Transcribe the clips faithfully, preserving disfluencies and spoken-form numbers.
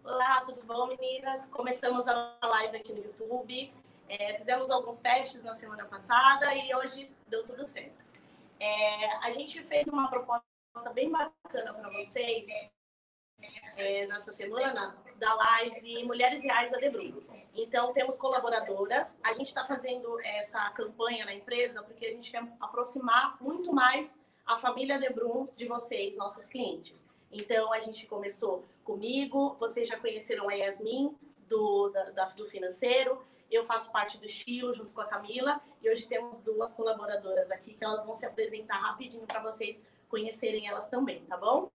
Olá, tudo bom, meninas? Começamos a live aqui no YouTube. É, fizemos alguns testes na semana passada e hoje deu tudo certo. É, a gente fez uma proposta bem bacana para vocês é, nessa semana da live Mulheres Reais da Debrum. Então, temos colaboradoras. A gente está fazendo essa campanha na empresa porque a gente quer aproximar muito mais a família Debrum de vocês, nossos clientes. Então, a gente começou comigo, vocês já conheceram a Yasmin, do, da, do financeiro, eu faço parte do estilo, junto com a Camila, e hoje temos duas colaboradoras aqui, que elas vão se apresentar rapidinho para vocês conhecerem elas também, tá bom?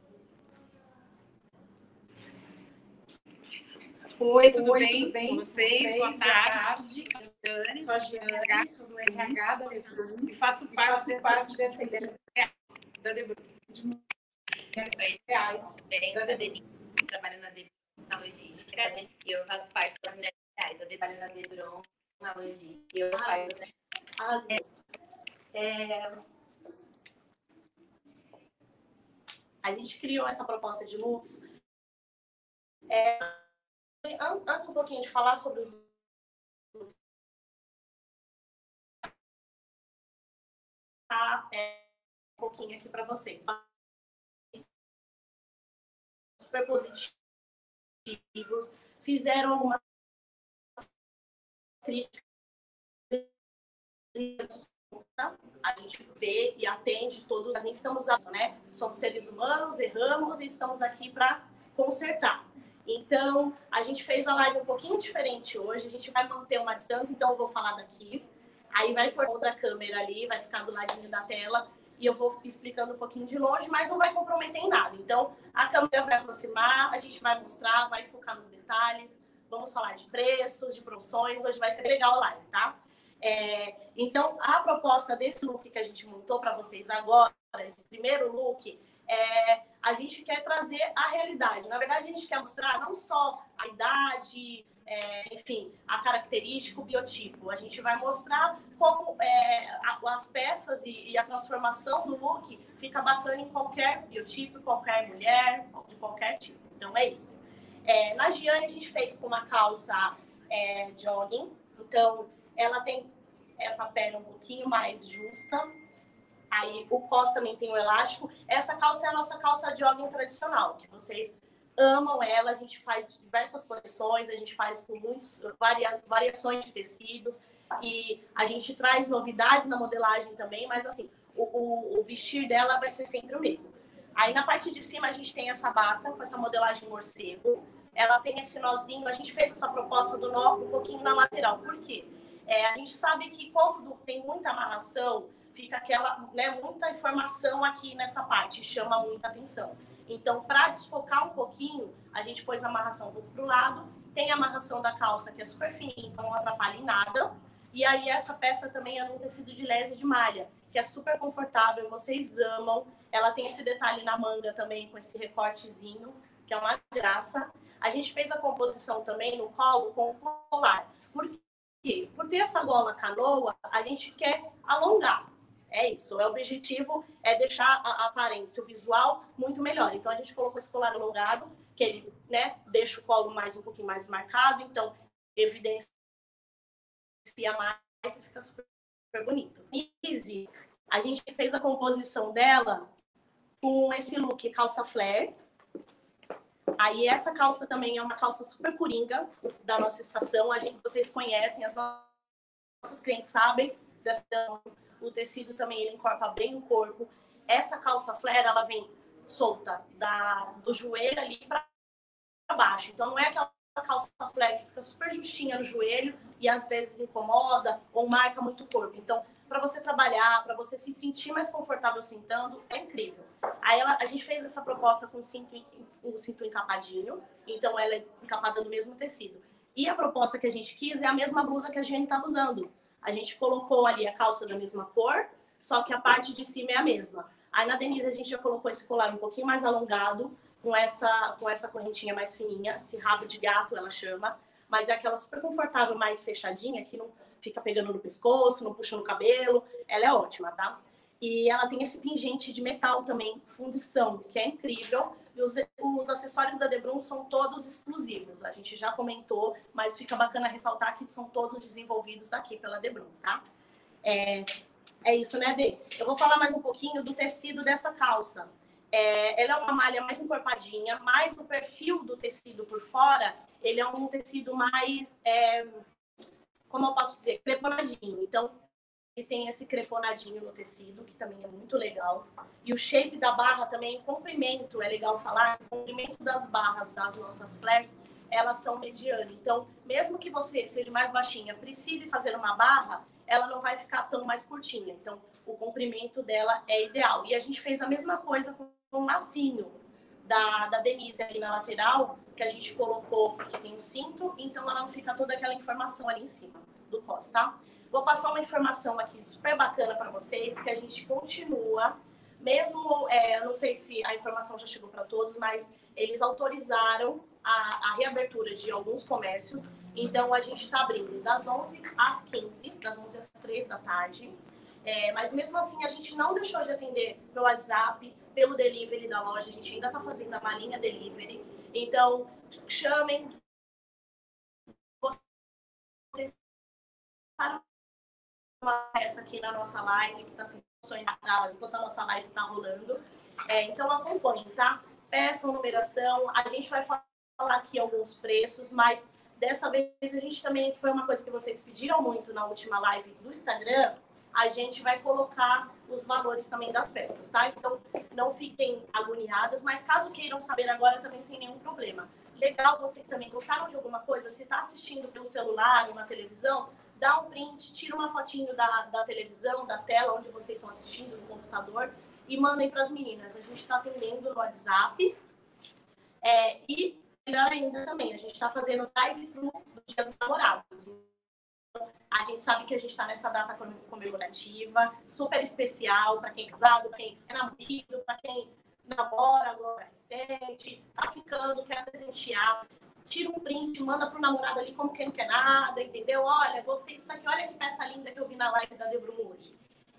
Oi, tudo, Oi, bem? tudo bem com vocês? vocês? Boa tarde. tarde. Sou a Giane, sou do R H da Debrum e faço parte, faço parte dessa empresa da Debrum. Reais. Bem, da Debrum. Trabalho na Debrum na logística e eu faço parte das Mulheres Reais. Eu trabalho na Debrum na logística e eu faço... Ah, é... A gente criou essa proposta de looks. É... Antes um pouquinho de falar sobre os looks, é, um pouquinho aqui para vocês. Super positivos, fizeram algumas críticas, a gente vê e atende todos, assim, estamos, né? Somos seres humanos, erramos e estamos aqui para consertar. Então, a gente fez a live um pouquinho diferente hoje, a gente vai manter uma distância, então eu vou falar daqui, aí vai por outra câmera ali, vai ficar do ladinho da tela, e eu vou explicando um pouquinho de longe, mas não vai comprometer em nada. Então, a câmera vai aproximar, a gente vai mostrar, vai focar nos detalhes, vamos falar de preços, de promoções, hoje vai ser legal a live, tá? É, então, a proposta desse look que a gente montou para vocês agora, esse primeiro look, é, a gente quer trazer a realidade. Na verdade, a gente quer mostrar não só a idade, é, enfim, a característica, o biotipo. A gente vai mostrar como é, as peças e, e a transformação do look fica bacana em qualquer biotipo, qualquer mulher, de qualquer tipo. Então, é isso. É, na Giane, a gente fez com uma calça é, jogging. Então, ela tem essa perna um pouquinho mais justa. Aí o cos também tem o elástico. Essa calça é a nossa calça jogging tradicional, que vocês amam ela. A gente faz diversas coleções, a gente faz com muitas varia, variações de tecidos. E a gente traz novidades na modelagem também, mas assim, o, o, o vestir dela vai ser sempre o mesmo. Aí na parte de cima a gente tem essa bata com essa modelagem morcego. Ela tem esse nozinho, a gente fez essa proposta do nó um pouquinho na lateral. Por quê? É, a gente sabe que quando tem muita amarração, fica aquela, né, muita informação aqui nessa parte, chama muita atenção. Então, para desfocar um pouquinho, a gente pôs a amarração um pouco para o lado, tem a amarração da calça, que é super fininha, então não atrapalha em nada. E aí, essa peça também é num tecido de lese de malha, que é super confortável, vocês amam. Ela tem esse detalhe na manga também, com esse recortezinho, que é uma graça. A gente fez a composição também no colo com o colar. Por quê? Por ter essa gola canoa, a gente quer alongar. É isso, o objetivo é deixar a aparência, o visual muito melhor. Então, a gente colocou esse colar alongado, que ele, né, deixa o colo mais um pouquinho mais marcado, então evidencia mais e fica super, super bonito. Easy, a gente fez a composição dela com esse look calça flare. Aí essa calça também é uma calça super coringa da nossa estação, a gente, vocês conhecem, as nossas clientes sabem dessa. O tecido também, ele encorpa bem o corpo. Essa calça flare, ela vem solta da, do joelho ali para baixo. Então, não é aquela calça flare que fica super justinha no joelho e às vezes incomoda ou marca muito o corpo. Então, para você trabalhar, para você se sentir mais confortável sentando, é incrível. Aí ela, a gente fez essa proposta com cinto, um cinto encapadinho. Então, ela é encapada do mesmo tecido. E a proposta que a gente quis é a mesma blusa que a Giane estava usando. A gente colocou ali a calça da mesma cor, só que a parte de cima é a mesma. Aí na Denise a gente já colocou esse colar um pouquinho mais alongado, com essa, com essa correntinha mais fininha, esse rabo de gato ela chama, mas é aquela super confortável, mais fechadinha, que não fica pegando no pescoço, não puxa no cabelo, ela é ótima, tá? E ela tem esse pingente de metal também, fundição, que é incrível. E os, os acessórios da Debrum são todos exclusivos. A gente já comentou, mas fica bacana ressaltar que são todos desenvolvidos aqui pela Debrum, tá? É, é isso, né, Dê? Eu vou falar mais um pouquinho do tecido dessa calça. É, ela é uma malha mais encorpadinha, mas o perfil do tecido por fora, ele é um tecido mais, é, como eu posso dizer, creponadinho. Então, ele tem esse creponadinho no tecido, que também é muito legal. E o shape da barra também, o comprimento, é legal falar, o comprimento das barras das nossas flares, elas são medianas. Então, mesmo que você seja mais baixinha, precise fazer uma barra, ela não vai ficar tão mais curtinha. Então, o comprimento dela é ideal. E a gente fez a mesma coisa com o lacinho da, da Denise ali na lateral, que a gente colocou, porque tem o cinto, então ela não fica toda aquela informação ali em cima do cos, tá? Vou passar uma informação aqui super bacana para vocês, que a gente continua, mesmo, é, eu não sei se a informação já chegou para todos, mas eles autorizaram a, a reabertura de alguns comércios, então a gente está abrindo das onze às quinze, das onze às três da tarde, é, mas mesmo assim a gente não deixou de atender pelo WhatsApp, pelo delivery da loja, a gente ainda está fazendo a malinha delivery, então chamem, vocês para uma peça aqui na nossa live, que está sem funções enquanto a nossa live está rolando. É, então, acompanhem, tá? Peçam numeração. A gente vai falar aqui alguns preços, mas dessa vez a gente também, foi uma coisa que vocês pediram muito na última live do Instagram, a gente vai colocar os valores também das peças, tá? Então, não fiquem agoniadas, mas caso queiram saber agora, também sem nenhum problema. Legal, vocês também gostaram de alguma coisa? Se está assistindo pelo celular, uma televisão, dá um print, tira uma fotinho da, da televisão, da tela onde vocês estão assistindo, no computador, e mandem para as meninas. A gente está atendendo no WhatsApp. É, e, melhor ainda também, a gente está fazendo drive-thru do Dia dos Namorados. A gente sabe que a gente está nessa data comemorativa, super especial para quem é casado, para quem é namorado, para quem namora agora recente, tá ficando, quer presentear. Tira um print, manda pro namorado ali como quem não quer nada, entendeu? Olha, gostei disso aqui, olha que peça linda que eu vi na live da Debrum hoje.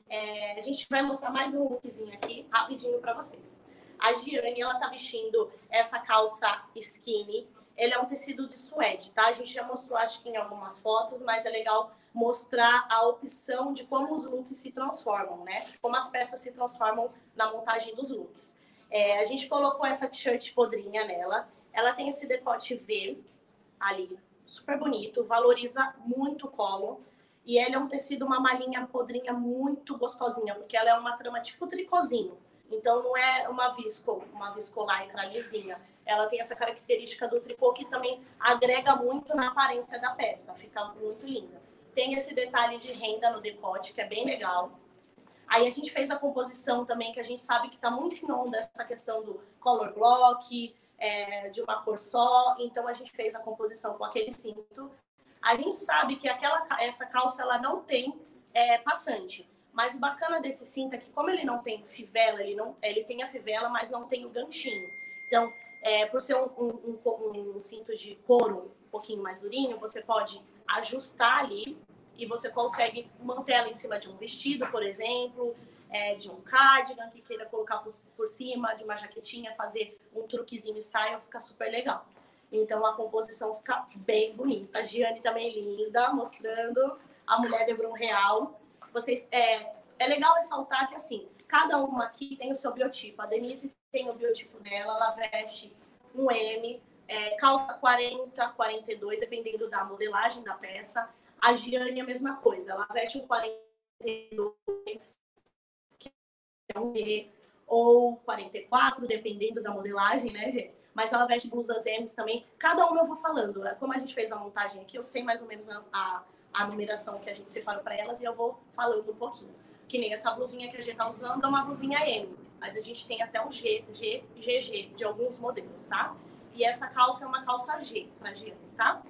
É, a gente vai mostrar mais um lookzinho aqui, rapidinho para vocês. A Giane, ela tá vestindo essa calça skinny. Ele é um tecido de suede, tá? A gente já mostrou, acho que em algumas fotos, mas é legal mostrar a opção de como os looks se transformam, né? Como as peças se transformam na montagem dos looks. É, a gente colocou essa t-shirt podrinha nela. Ela tem esse decote V ali, super bonito, valoriza muito o colo. E ela é um tecido, uma malinha podrinha muito gostosinha, porque ela é uma trama tipo tricôzinho. Então não é uma visco, uma viscolaicra lisinha. Ela tem essa característica do tricô que também agrega muito na aparência da peça, fica muito linda. Tem esse detalhe de renda no decote, que é bem legal. Aí a gente fez a composição também, que a gente sabe que está muito em onda essa questão do color block, é, de uma cor só. Então a gente fez a composição com aquele cinto. A gente sabe que aquela, essa calça ela não tem é, passante. Mas o bacana desse cinto é que, como ele não tem fivela, ele, não, ele tem a fivela, mas não tem o ganchinho. Então, é, por ser um, um, um, um cinto de couro um pouquinho mais durinho, você pode ajustar ali e você consegue manter ela em cima de um vestido, por exemplo, é, de um cardigan que queira colocar por, por cima, de uma jaquetinha, fazer um truquezinho style, fica super legal. Então, a composição fica bem bonita. A Giane também é linda, mostrando a mulher Debrum real. Vocês, é, é legal ressaltar que, assim, cada uma aqui tem o seu biotipo. A Denise tem o biotipo dela, ela veste um M, é, calça quarenta, quarenta e dois, dependendo da modelagem da peça. A Giane é a mesma coisa, ela veste um quarenta e dois, que é um G, ou quarenta e quatro, dependendo da modelagem, né, G? Mas ela veste blusas M's também. Cada uma eu vou falando. Como a gente fez a montagem aqui, eu sei mais ou menos a, a, a numeração que a gente separou para elas e eu vou falando um pouquinho. Que nem essa blusinha que a gente tá usando é uma blusinha M, mas a gente tem até um G, G, G G de alguns modelos, tá? E essa calça é uma calça G para Giane, tá?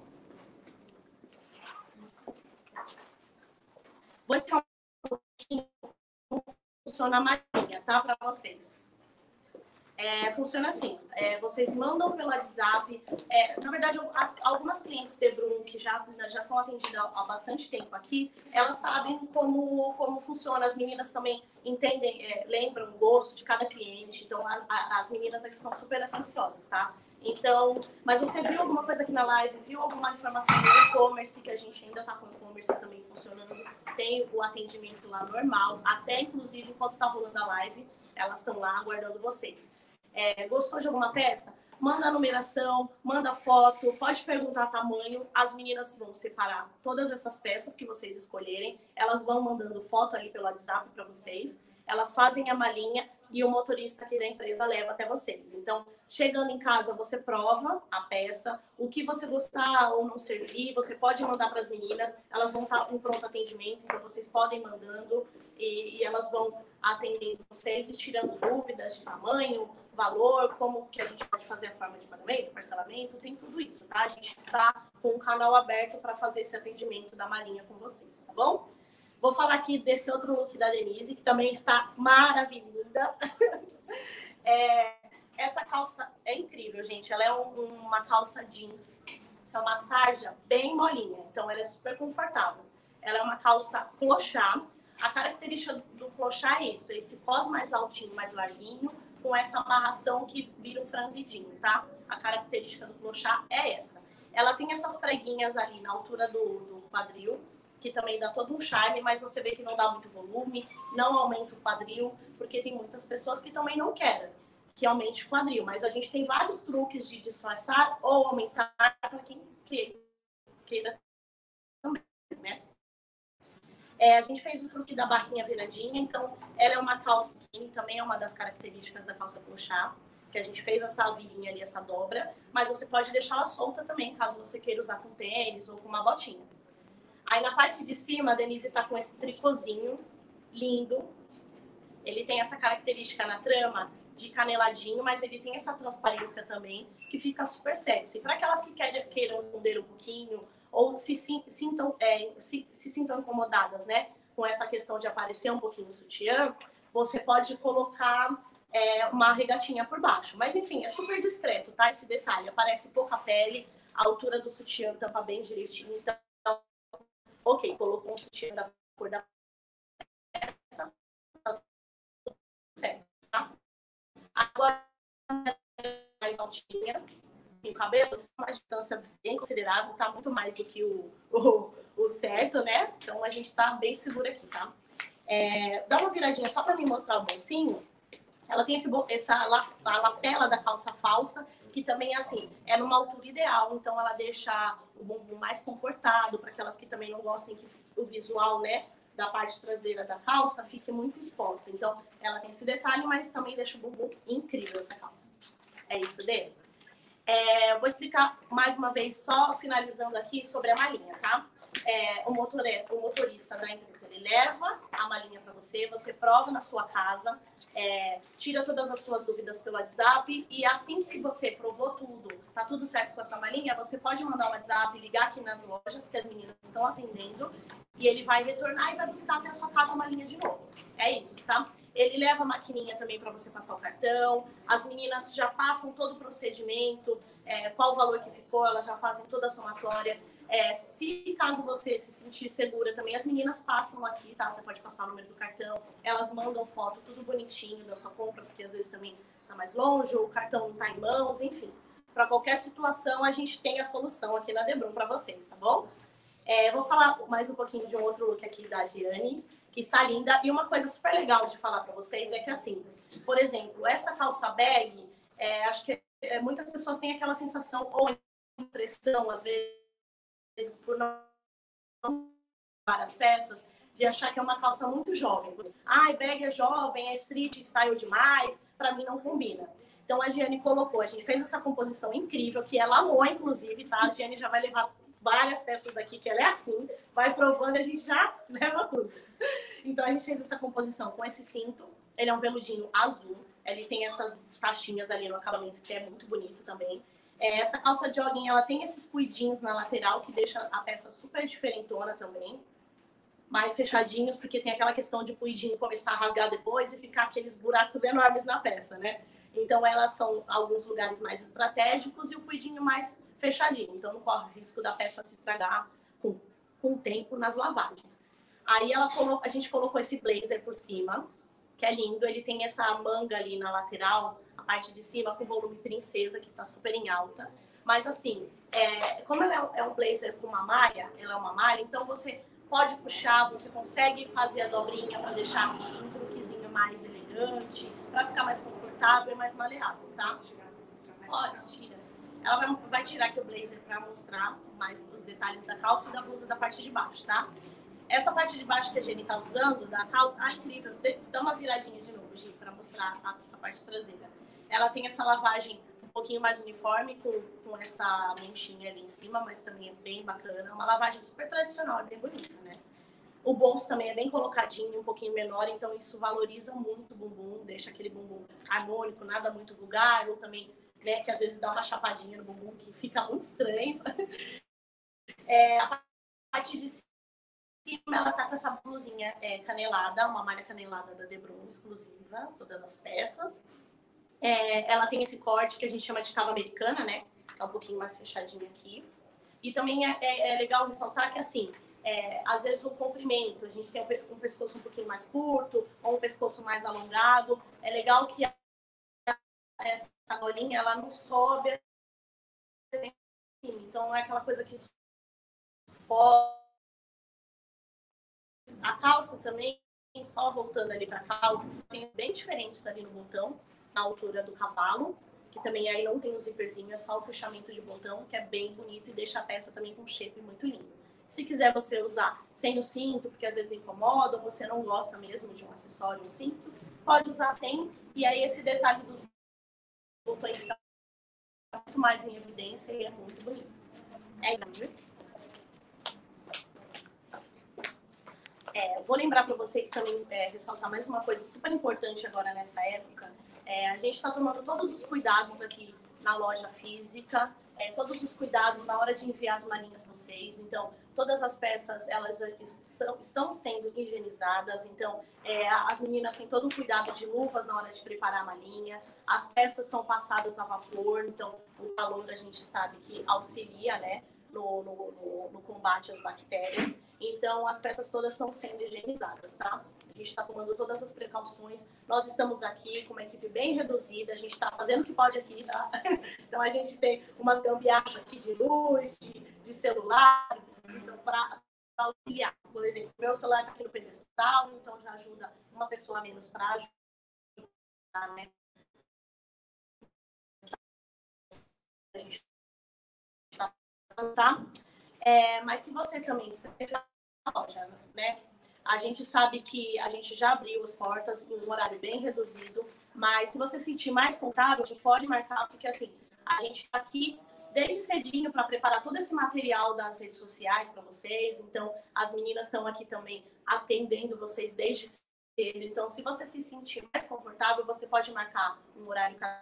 Vou explicar um pouquinho como funciona a malinha, tá? Para vocês. É, funciona assim, é, vocês mandam pelo WhatsApp, é, na verdade, as, algumas clientes de Brum que já, já são atendidas há, há bastante tempo aqui, elas sabem como, como funciona, as meninas também entendem, é, lembram o gosto de cada cliente, então a, a, as meninas aqui são super atenciosas, tá? Então, mas você viu alguma coisa aqui na live, viu alguma informação do e-commerce, que a gente ainda tá com o e-commerce também funcionando, tem o atendimento lá normal, até inclusive enquanto tá rolando a live, elas estão lá aguardando vocês. É, gostou de alguma peça? Manda a numeração, manda foto, pode perguntar tamanho. As meninas vão separar todas essas peças que vocês escolherem. Elas vão mandando foto ali pelo WhatsApp para vocês. Elas fazem a malinha e o motorista aqui da empresa leva até vocês. Então, chegando em casa, você prova a peça. O que você gostar ou não servir, você pode mandar para as meninas. Elas vão estar em pronto atendimento, então vocês podem mandando e, e elas vão atendendo vocês e tirando dúvidas de tamanho, valor, como que a gente pode fazer a forma de pagamento, parcelamento, tem tudo isso, tá? A gente tá com um canal aberto para fazer esse atendimento da malinha com vocês, tá bom? Vou falar aqui desse outro look da Denise, que também está maravilhosa. É, essa calça é incrível, gente. Ela é um, uma calça jeans, é uma sarja bem molinha, então ela é super confortável. Ela é uma calça clochá. A característica do, do clochá é isso, esse cos mais altinho, mais larguinho, com essa amarração que vira um franzidinho, tá? A característica do clochá é essa. Ela tem essas preguinhas ali na altura do, do quadril, que também dá todo um charme, mas você vê que não dá muito volume, não aumenta o quadril, porque tem muitas pessoas que também não querem que aumente o quadril. Mas a gente tem vários truques de disfarçar ou aumentar para quem queira também, né? É, a gente fez o truque da barrinha viradinha, então ela é uma calça skinny, também é uma das características da calça clochá, que a gente fez essa virinha ali, essa dobra, mas você pode deixar ela solta também, caso você queira usar com tênis ou com uma botinha. Aí na parte de cima, a Denise tá com esse tricôzinho lindo, ele tem essa característica na trama de caneladinho, mas ele tem essa transparência também, que fica super sexy. Para aquelas que queiram esconder um pouquinho, ou se sintam, é, se, se sintam incomodadas, né, com essa questão de aparecer um pouquinho o sutiã, você pode colocar é, uma regatinha por baixo. Mas, enfim, é super discreto, tá? Esse detalhe. Aparece pouca pele, a altura do sutiã tampa bem direitinho. Então, ok, colocou um sutiã da cor da peça, tá tudo certo, tá? Agora, mais altinha, o cabelo, uma distância bem considerável, tá muito mais do que o, o, o certo, né? Então, a gente tá bem segura aqui, tá? É, dá uma viradinha só para me mostrar o bolsinho. Ela tem esse, essa a lapela da calça falsa, que também, assim, é numa altura ideal. Então, ela deixa o bumbum mais comportado, para aquelas que também não gostem que o visual, né, da parte traseira da calça fique muito exposta. Então, ela tem esse detalhe, mas também deixa o bumbum incrível, essa calça. É isso, Dê? É, eu vou explicar mais uma vez, só finalizando aqui, sobre a malinha, tá? É, o, motor, o motorista da empresa, ele leva a malinha para você, você prova na sua casa, é, tira todas as suas dúvidas pelo WhatsApp e assim que você provou tudo, tá tudo certo com essa malinha, você pode mandar um WhatsApp, ligar aqui nas lojas que as meninas estão atendendo e ele vai retornar e vai buscar até a sua casa a malinha de novo. É isso, tá? Ele leva a maquininha também para você passar o cartão. As meninas já passam todo o procedimento, é, qual o valor que ficou, elas já fazem toda a somatória. É, se caso você se sentir segura também, as meninas passam aqui, tá? Você pode passar o número do cartão, elas mandam foto, tudo bonitinho da sua compra, porque às vezes também tá mais longe, ou o cartão não tá em mãos, enfim. Para qualquer situação, a gente tem a solução aqui na Debrum para vocês, tá bom? É, vou falar mais um pouquinho de um outro look aqui da Giane, que está linda. E uma coisa super legal de falar para vocês é que, assim, por exemplo, essa calça bag, é, acho que é, muitas pessoas têm aquela sensação ou impressão, às vezes, por não várias peças, de achar que é uma calça muito jovem. Ai, bag é jovem, é street style demais, para mim não combina. Então, a Giane colocou, a gente fez essa composição incrível, que ela amou, inclusive, tá? A Giane já vai levar várias peças daqui, que ela é assim, vai provando e a gente já leva tudo. Então, a gente fez essa composição com esse cinto. Ele é um veludinho azul. Ele tem essas taxinhas ali no acabamento, que é muito bonito também. É, essa calça jogging, ela tem esses cuidinhos na lateral, que deixa a peça super diferentona também. Mais fechadinhos, porque tem aquela questão de o cuidinho começar a rasgar depois e ficar aqueles buracos enormes na peça, né? Então, elas são alguns lugares mais estratégicos e o cuidinho mais fechadinho. Então, não corre o risco da peça se estragar com, com o tempo nas lavagens. Aí, ela colocou, a gente colocou esse blazer por cima, que é lindo. Ele tem essa manga ali na lateral, a parte de cima, com volume princesa, que tá super em alta. Mas, assim, é, como ela é um blazer com uma malha, ela é uma malha, então você pode puxar, você consegue fazer a dobrinha para deixar um truquezinho mais elegante, para ficar mais confortável e mais maleável, tá? Pode, tira. Ela vai, vai tirar aqui o blazer para mostrar mais os detalhes da calça e da blusa da parte de baixo, tá? Essa parte de baixo que a Jenny tá usando, da calça, ah, incrível, dá uma viradinha de novo, Gi, para mostrar a, a parte traseira. Ela tem essa lavagem um pouquinho mais uniforme, com, com essa manchinha ali em cima, mas também é bem bacana. Uma lavagem super tradicional, é bem bonita, né? O bolso também é bem colocadinho, um pouquinho menor, então isso valoriza muito o bumbum, deixa aquele bumbum harmônico, nada muito vulgar, ou também, né, que às vezes dá uma chapadinha no bumbum, que fica muito estranho. É, a parte de cima, ela tá com essa blusinha é, canelada, uma malha canelada da Debron exclusiva, todas as peças. É, ela tem esse corte que a gente chama de cava americana, né? Que é um pouquinho mais fechadinho aqui. E também é, é, é legal ressaltar que, assim, é, às vezes o comprimento, a gente tem um pescoço um pouquinho mais curto ou um pescoço mais alongado. É legal que a, essa golinha, ela não sobe. Então, é aquela coisa que fora. A calça também, só voltando ali para cá, tem bem diferentes ali no botão, na altura do cavalo, que também aí não tem o zíperzinho, é só o fechamento de botão, que é bem bonito e deixa a peça também com um shape muito lindo. Se quiser você usar sem o cinto, porque às vezes incomoda, ou você não gosta mesmo de um acessório, um cinto, pode usar sem, e aí esse detalhe dos botões fica muito mais em evidência e é muito bonito. É isso. É, vou lembrar para vocês também, é, ressaltar mais uma coisa super importante agora nessa época. É, a gente está tomando todos os cuidados aqui na loja física, é, todos os cuidados na hora de enviar as malinhas para vocês. Então, todas as peças elas estão sendo higienizadas. Então, é, as meninas têm todo o cuidado de luvas na hora de preparar a malinha. As peças são passadas a vapor, então o calor a gente sabe que auxilia, né, no, no, no, no combate às bactérias. Então, as peças todas estão sendo higienizadas, tá? A gente está tomando todas as precauções. Nós estamos aqui com uma equipe bem reduzida, a gente está fazendo o que pode aqui, tá? Então, a gente tem umas gambiarras aqui de luz, de, de celular, então, para auxiliar. Por exemplo, meu celular está aqui no pedestal, então já ajuda uma pessoa a menos para ajudar, né? A gente está tá? É, mas se você também loja, né? A gente sabe que a gente já abriu as portas em um horário bem reduzido, mas se você se sentir mais confortável, a gente pode marcar, porque assim, a gente está aqui desde cedinho para preparar todo esse material das redes sociais para vocês, então as meninas estão aqui também atendendo vocês desde cedo, então se você se sentir mais confortável, você pode marcar um horário que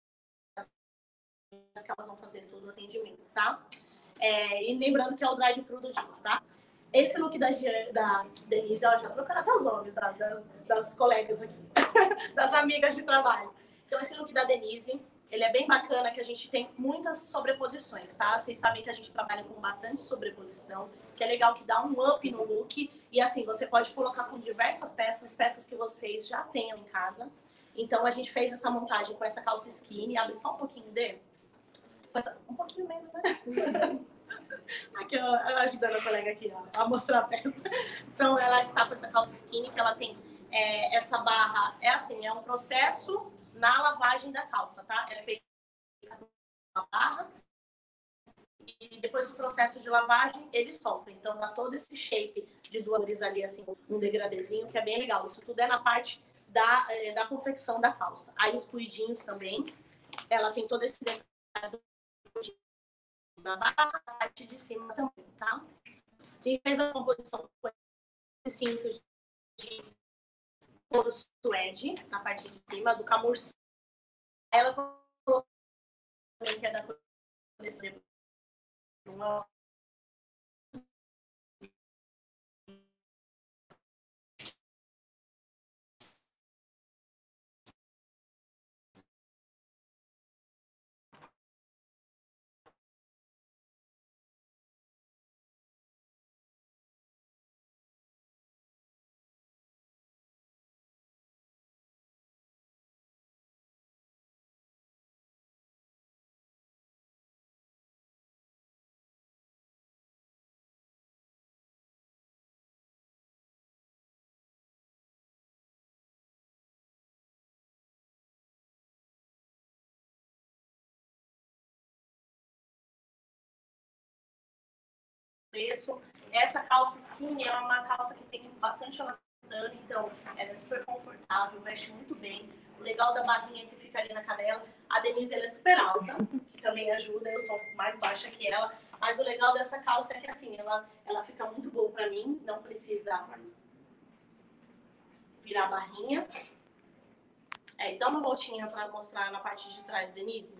elas vão fazer todo o atendimento, tá? É, e lembrando que é o drive-thru do James, tá? Esse look da, da Denise, ó, já trocando até os nomes da, das, das colegas aqui, das amigas de trabalho. Então, esse look da Denise, ele é bem bacana, que a gente tem muitas sobreposições, tá? Vocês sabem que a gente trabalha com bastante sobreposição, que é legal, que dá um up no look. E assim, você pode colocar com diversas peças, peças que vocês já tenham em casa. Então, a gente fez essa montagem com essa calça skinny. Abre só um pouquinho dele. Um pouquinho menos, né? Aqui, ó, ajudando a colega aqui ó, a mostrar a peça. Então, ela tá com essa calça skinny, que ela tem é, essa barra. É assim, é um processo na lavagem da calça, tá? Ela é feita com uma barra. E depois do processo de lavagem, ele solta. Então, dá todo esse shape de duas ali, assim, um degradezinho, que é bem legal. Isso tudo é na parte da, é, da confecção da calça. Aí, os cuidinhos também. Ela tem todo esse detalhe na barra, a parte de cima também, tá? A gente fez a composição com esse cinto de couro suede na parte de cima, do camurça. Ela colocou também que é da coleção preço. Essa calça skinny é uma calça que tem bastante elastano, então ela é super confortável, veste muito bem. O legal da barrinha que fica ali na canela, a Denise ela é super alta, que também ajuda, eu sou mais baixa que ela. Mas o legal dessa calça é que assim, ela, ela fica muito boa pra mim, não precisa virar a barrinha. É, dá uma voltinha para mostrar na parte de trás, Denise.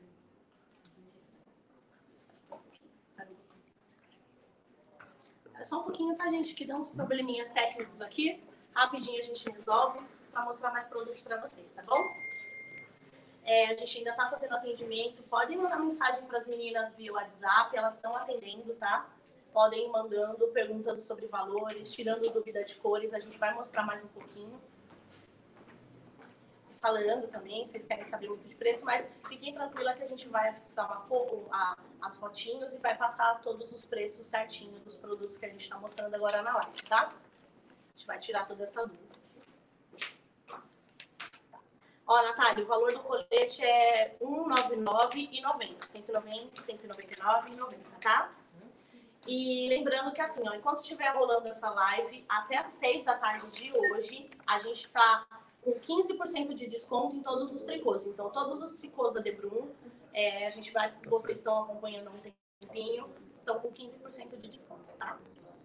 É só um pouquinho, tá, gente? Que dá uns probleminhas técnicos aqui. Rapidinho a gente resolve para mostrar mais produtos para vocês, tá bom? É, a gente ainda tá fazendo atendimento. Podem mandar mensagem para as meninas via WhatsApp, elas estão atendendo, tá? Podem ir mandando, perguntando sobre valores, tirando dúvida de cores. A gente vai mostrar mais um pouquinho. Falando também, vocês querem saber muito de preço, mas fiquem tranquila que a gente vai fixar uma, a, as fotinhos e vai passar todos os preços certinho dos produtos que a gente está mostrando agora na live, tá? A gente vai tirar toda essa dúvida. Tá. Ó, Natália, o valor do colete é cento e noventa e nove reais e noventa centavos. cento e noventa, cento e noventa e nove reais e noventa centavos, tá? E lembrando que assim, ó, enquanto estiver rolando essa live, até às seis da tarde de hoje, a gente tá com quinze por cento de desconto em todos os tricôs. Então, todos os tricôs da Debrum, é, a gente vai, vocês estão acompanhando há um tempinho, estão com quinze por cento de desconto, tá?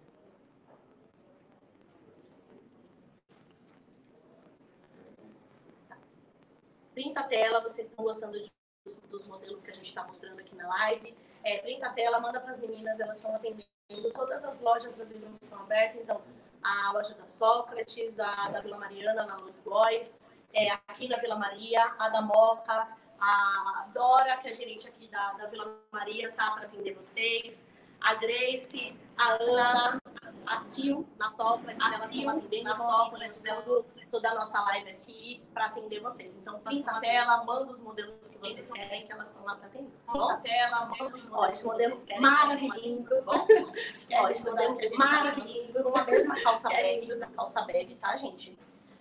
tá. Printa a tela, vocês estão gostando de, dos modelos que a gente está mostrando aqui na live. É, printa a tela, manda para as meninas, elas estão atendendo. Todas as lojas da Debrum estão abertas, então a loja da Sócrates, a da Vila Mariana, na Los Góis, é, aqui na Vila Maria, a da Moca, a Dora, que é a gerente aqui da, da Vila Maria, tá para atender vocês, a Grace, a Ana, a Sil, na Sócrates, elas estão atendendo na Sócrates, todo, toda a nossa live aqui para atender vocês. Então, pinta a tela, manda os modelos que vocês querem, que elas estão lá para atender. Pinta a tela, manda os modelos que vocês querem. Maravilhoso, bom? Ó, esse modelo maravilhoso, com a mesma calça bag, da calça bag, tá, gente?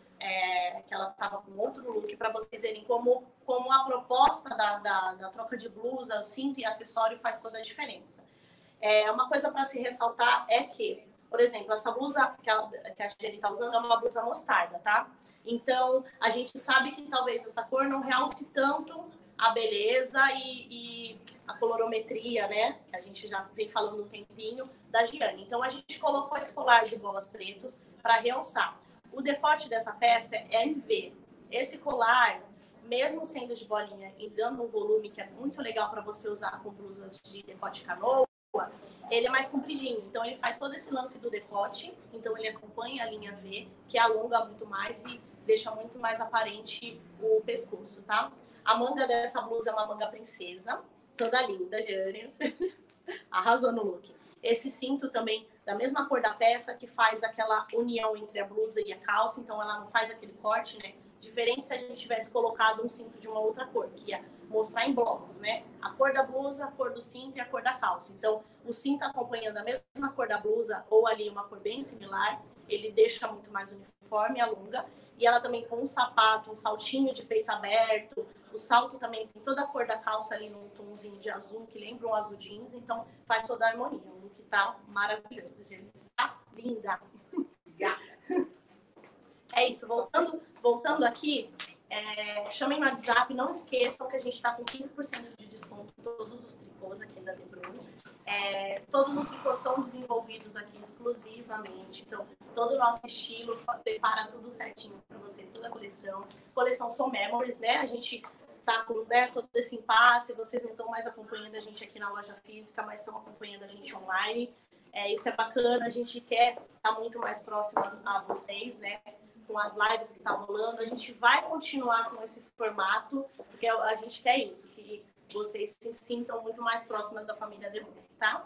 É, que ela tava com outro look para vocês verem como, como a proposta da, da, da troca de blusa, cinto e acessório faz toda a diferença. É, uma coisa para se ressaltar é que, por exemplo, essa blusa que a, que a Jenny está usando é uma blusa mostarda, tá? Então, a gente sabe que talvez essa cor não realce tanto a beleza e, e a colorometria, né? Que a gente já vem falando um tempinho, da Giane. Então, a gente colocou esse colar de bolas pretos para realçar. O decote dessa peça é em V. Esse colar, mesmo sendo de bolinha e dando um volume que é muito legal para você usar com blusas de decote canoa, ele é mais compridinho, então ele faz todo esse lance do decote, então ele acompanha a linha V, que alonga muito mais e deixa muito mais aparente o pescoço, tá? A manga dessa blusa é uma manga princesa, toda linda, Jane. Arrasou no look. Esse cinto também, da mesma cor da peça, que faz aquela união entre a blusa e a calça, então ela não faz aquele corte, né? Diferente se a gente tivesse colocado um cinto de uma outra cor, que ia mostrar em blocos, né? A cor da blusa, a cor do cinto e a cor da calça. Então, o cinto acompanhando a mesma cor da blusa, ou ali uma cor bem similar, ele deixa muito mais uniforme, alonga. E ela também com um sapato, um saltinho de peito aberto. O salto também tem toda a cor da calça ali num tomzinho de azul, que lembra um azul jeans. Então, faz toda a harmonia. O look tá maravilhoso, gente. Tá linda. É isso. Voltando, voltando aqui, é, chamem no WhatsApp. Não esqueçam que a gente está com quinze por cento de desconto em todos os tricôs aqui da Debrum. É, todos os tricôs são desenvolvidos aqui exclusivamente. Então, todo o nosso estilo prepara tudo certinho para vocês, toda a coleção. Coleção Soul Memories, né? A gente tá com, né, todo esse impasse. Vocês não estão mais acompanhando a gente aqui na loja física, mas estão acompanhando a gente online. É, isso é bacana. A gente quer estar tá muito mais próximo a, a vocês, né? Com as lives que tá rolando. A gente vai continuar com esse formato, porque a gente quer isso, que vocês se sintam muito mais próximas da família Debrum, tá?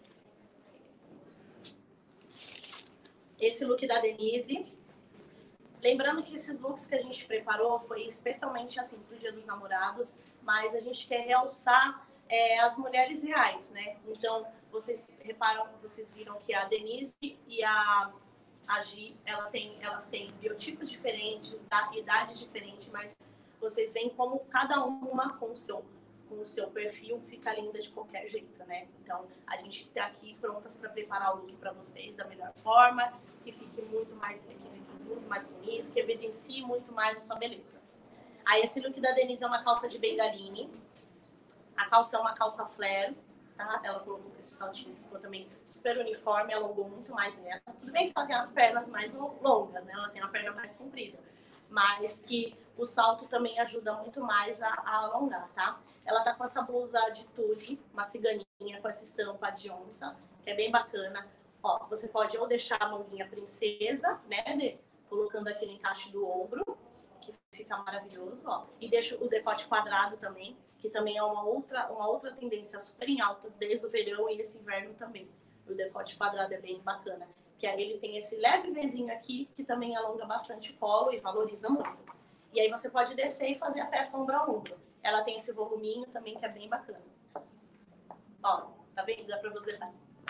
Esse look da Denise. Lembrando que esses looks que a gente preparou foi especialmente assim pro Dia dos Namorados, mas a gente quer realçar é, as mulheres reais, né? Então, vocês reparam, vocês viram que a Denise e a A Gi, ela tem, elas têm biotipos diferentes, da idade diferente, mas vocês veem como cada uma com o seu, com o seu perfil, fica linda de qualquer jeito, né? Então, a gente tá aqui prontas para preparar o look para vocês da melhor forma, que fique muito mais, que fique muito mais bonito, que evidencie muito mais a sua beleza. Aí, esse look da Denise é uma calça de bengaline. A calça é uma calça flare, tá? Ela colocou esse saltinho, ficou também super uniforme, alongou muito mais nela. Tudo bem que ela tem as pernas mais longas, né? Ela tem uma perna mais comprida, mas que o salto também ajuda muito mais a, a alongar, tá? Ela tá com essa blusa de tulle, uma ciganinha com essa estampa de onça, que é bem bacana. Ó, você pode ou deixar a manguinha princesa, né, de, colocando aqui no encaixe do ombro, que fica maravilhoso, ó. E deixa o decote quadrado também, que também é uma outra, uma outra tendência super em alta desde o verão e esse inverno também. O decote quadrado é bem bacana, que aí ele tem esse leve Vzinho aqui, que também alonga bastante o colo e valoriza muito. E aí você pode descer e fazer a peça ombro a ombro. Ela tem esse voluminho também que é bem bacana. Ó, tá vendo? Dá pra você ver.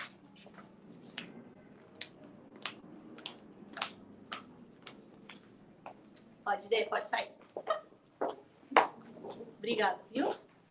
Pode ir, pode sair. Obrigada, viu?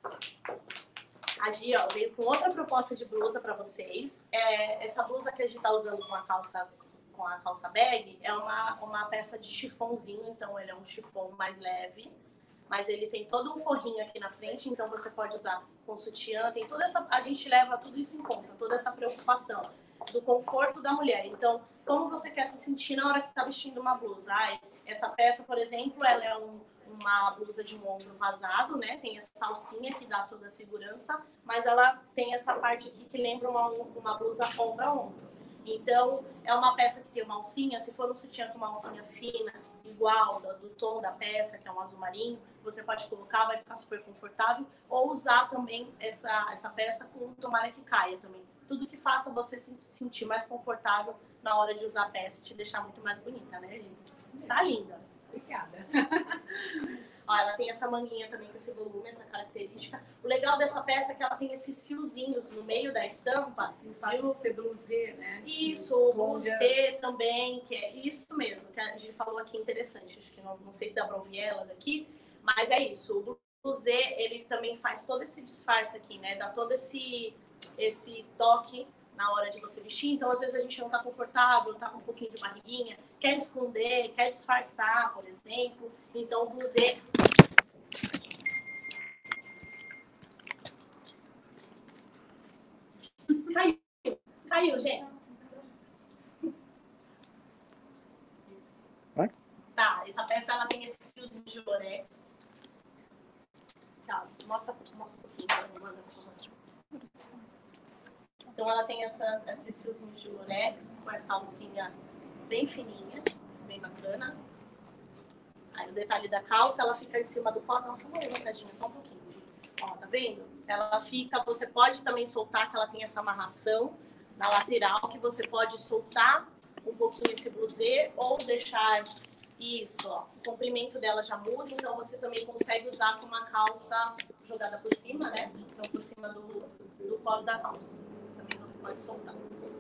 A Gi, ó, veio com outra proposta de blusa para vocês. É, essa blusa que a gente tá usando com a calça, com a calça bag é uma, uma peça de chifãozinho, então ele é um chifão mais leve, mas ele tem todo um forrinho aqui na frente, então você pode usar com sutiã, tem toda essa, a gente leva tudo isso em conta, toda essa preocupação do conforto da mulher. Então, como você quer se sentir na hora que tá vestindo uma blusa? Ai, essa peça, por exemplo, ela é um, uma blusa de um ombro vazado, né? Tem essa alcinha que dá toda a segurança, mas ela tem essa parte aqui que lembra uma, uma blusa ombro a ombro. Então, é uma peça que tem uma alcinha, se for um sutiã com uma alcinha fina, igual do, do tom da peça, que é um azul marinho, você pode colocar, vai ficar super confortável, ou usar também essa, essa peça com tomara que caia também. Tudo que faça você se sentir mais confortável na hora de usar a peça e te deixar muito mais bonita, né, gente? Está linda. Obrigada. Ó, ela tem essa manguinha também com esse volume, essa característica. O legal dessa peça é que ela tem esses fiozinhos no meio da estampa. O fato de ser blusê, né? Isso, o blusê também, que é isso mesmo, que a gente falou aqui interessante. Acho que não, não sei se dá para ouvir ela daqui, mas é isso. O blusê, ele também faz todo esse disfarce aqui, né? Dá todo esse, esse toque na hora de você vestir. Então, às vezes, a gente não tá confortável, tá com um pouquinho de barriguinha, quer esconder, quer disfarçar, por exemplo. Então, o blusê... Caiu, caiu, gente. Vai? Tá, essa peça, ela tem esses fiozinhos de lurex. Tá, mostra, mostra um pouquinho. Manda, por favor. Então, ela tem essa, esses fiozinhos de lurex, com essa alcinha bem fininha, bem bacana. Aí, o detalhe da calça, ela fica em cima do cos. Nossa, uma levantadinha, só um pouquinho. Ó, tá vendo? Ela fica, você pode também soltar, que ela tem essa amarração na lateral, que você pode soltar um pouquinho esse blusê ou deixar isso, ó. O comprimento dela já muda, então você também consegue usar com uma calça jogada por cima, né? Então, por cima do, do cos da calça. Também você pode soltar.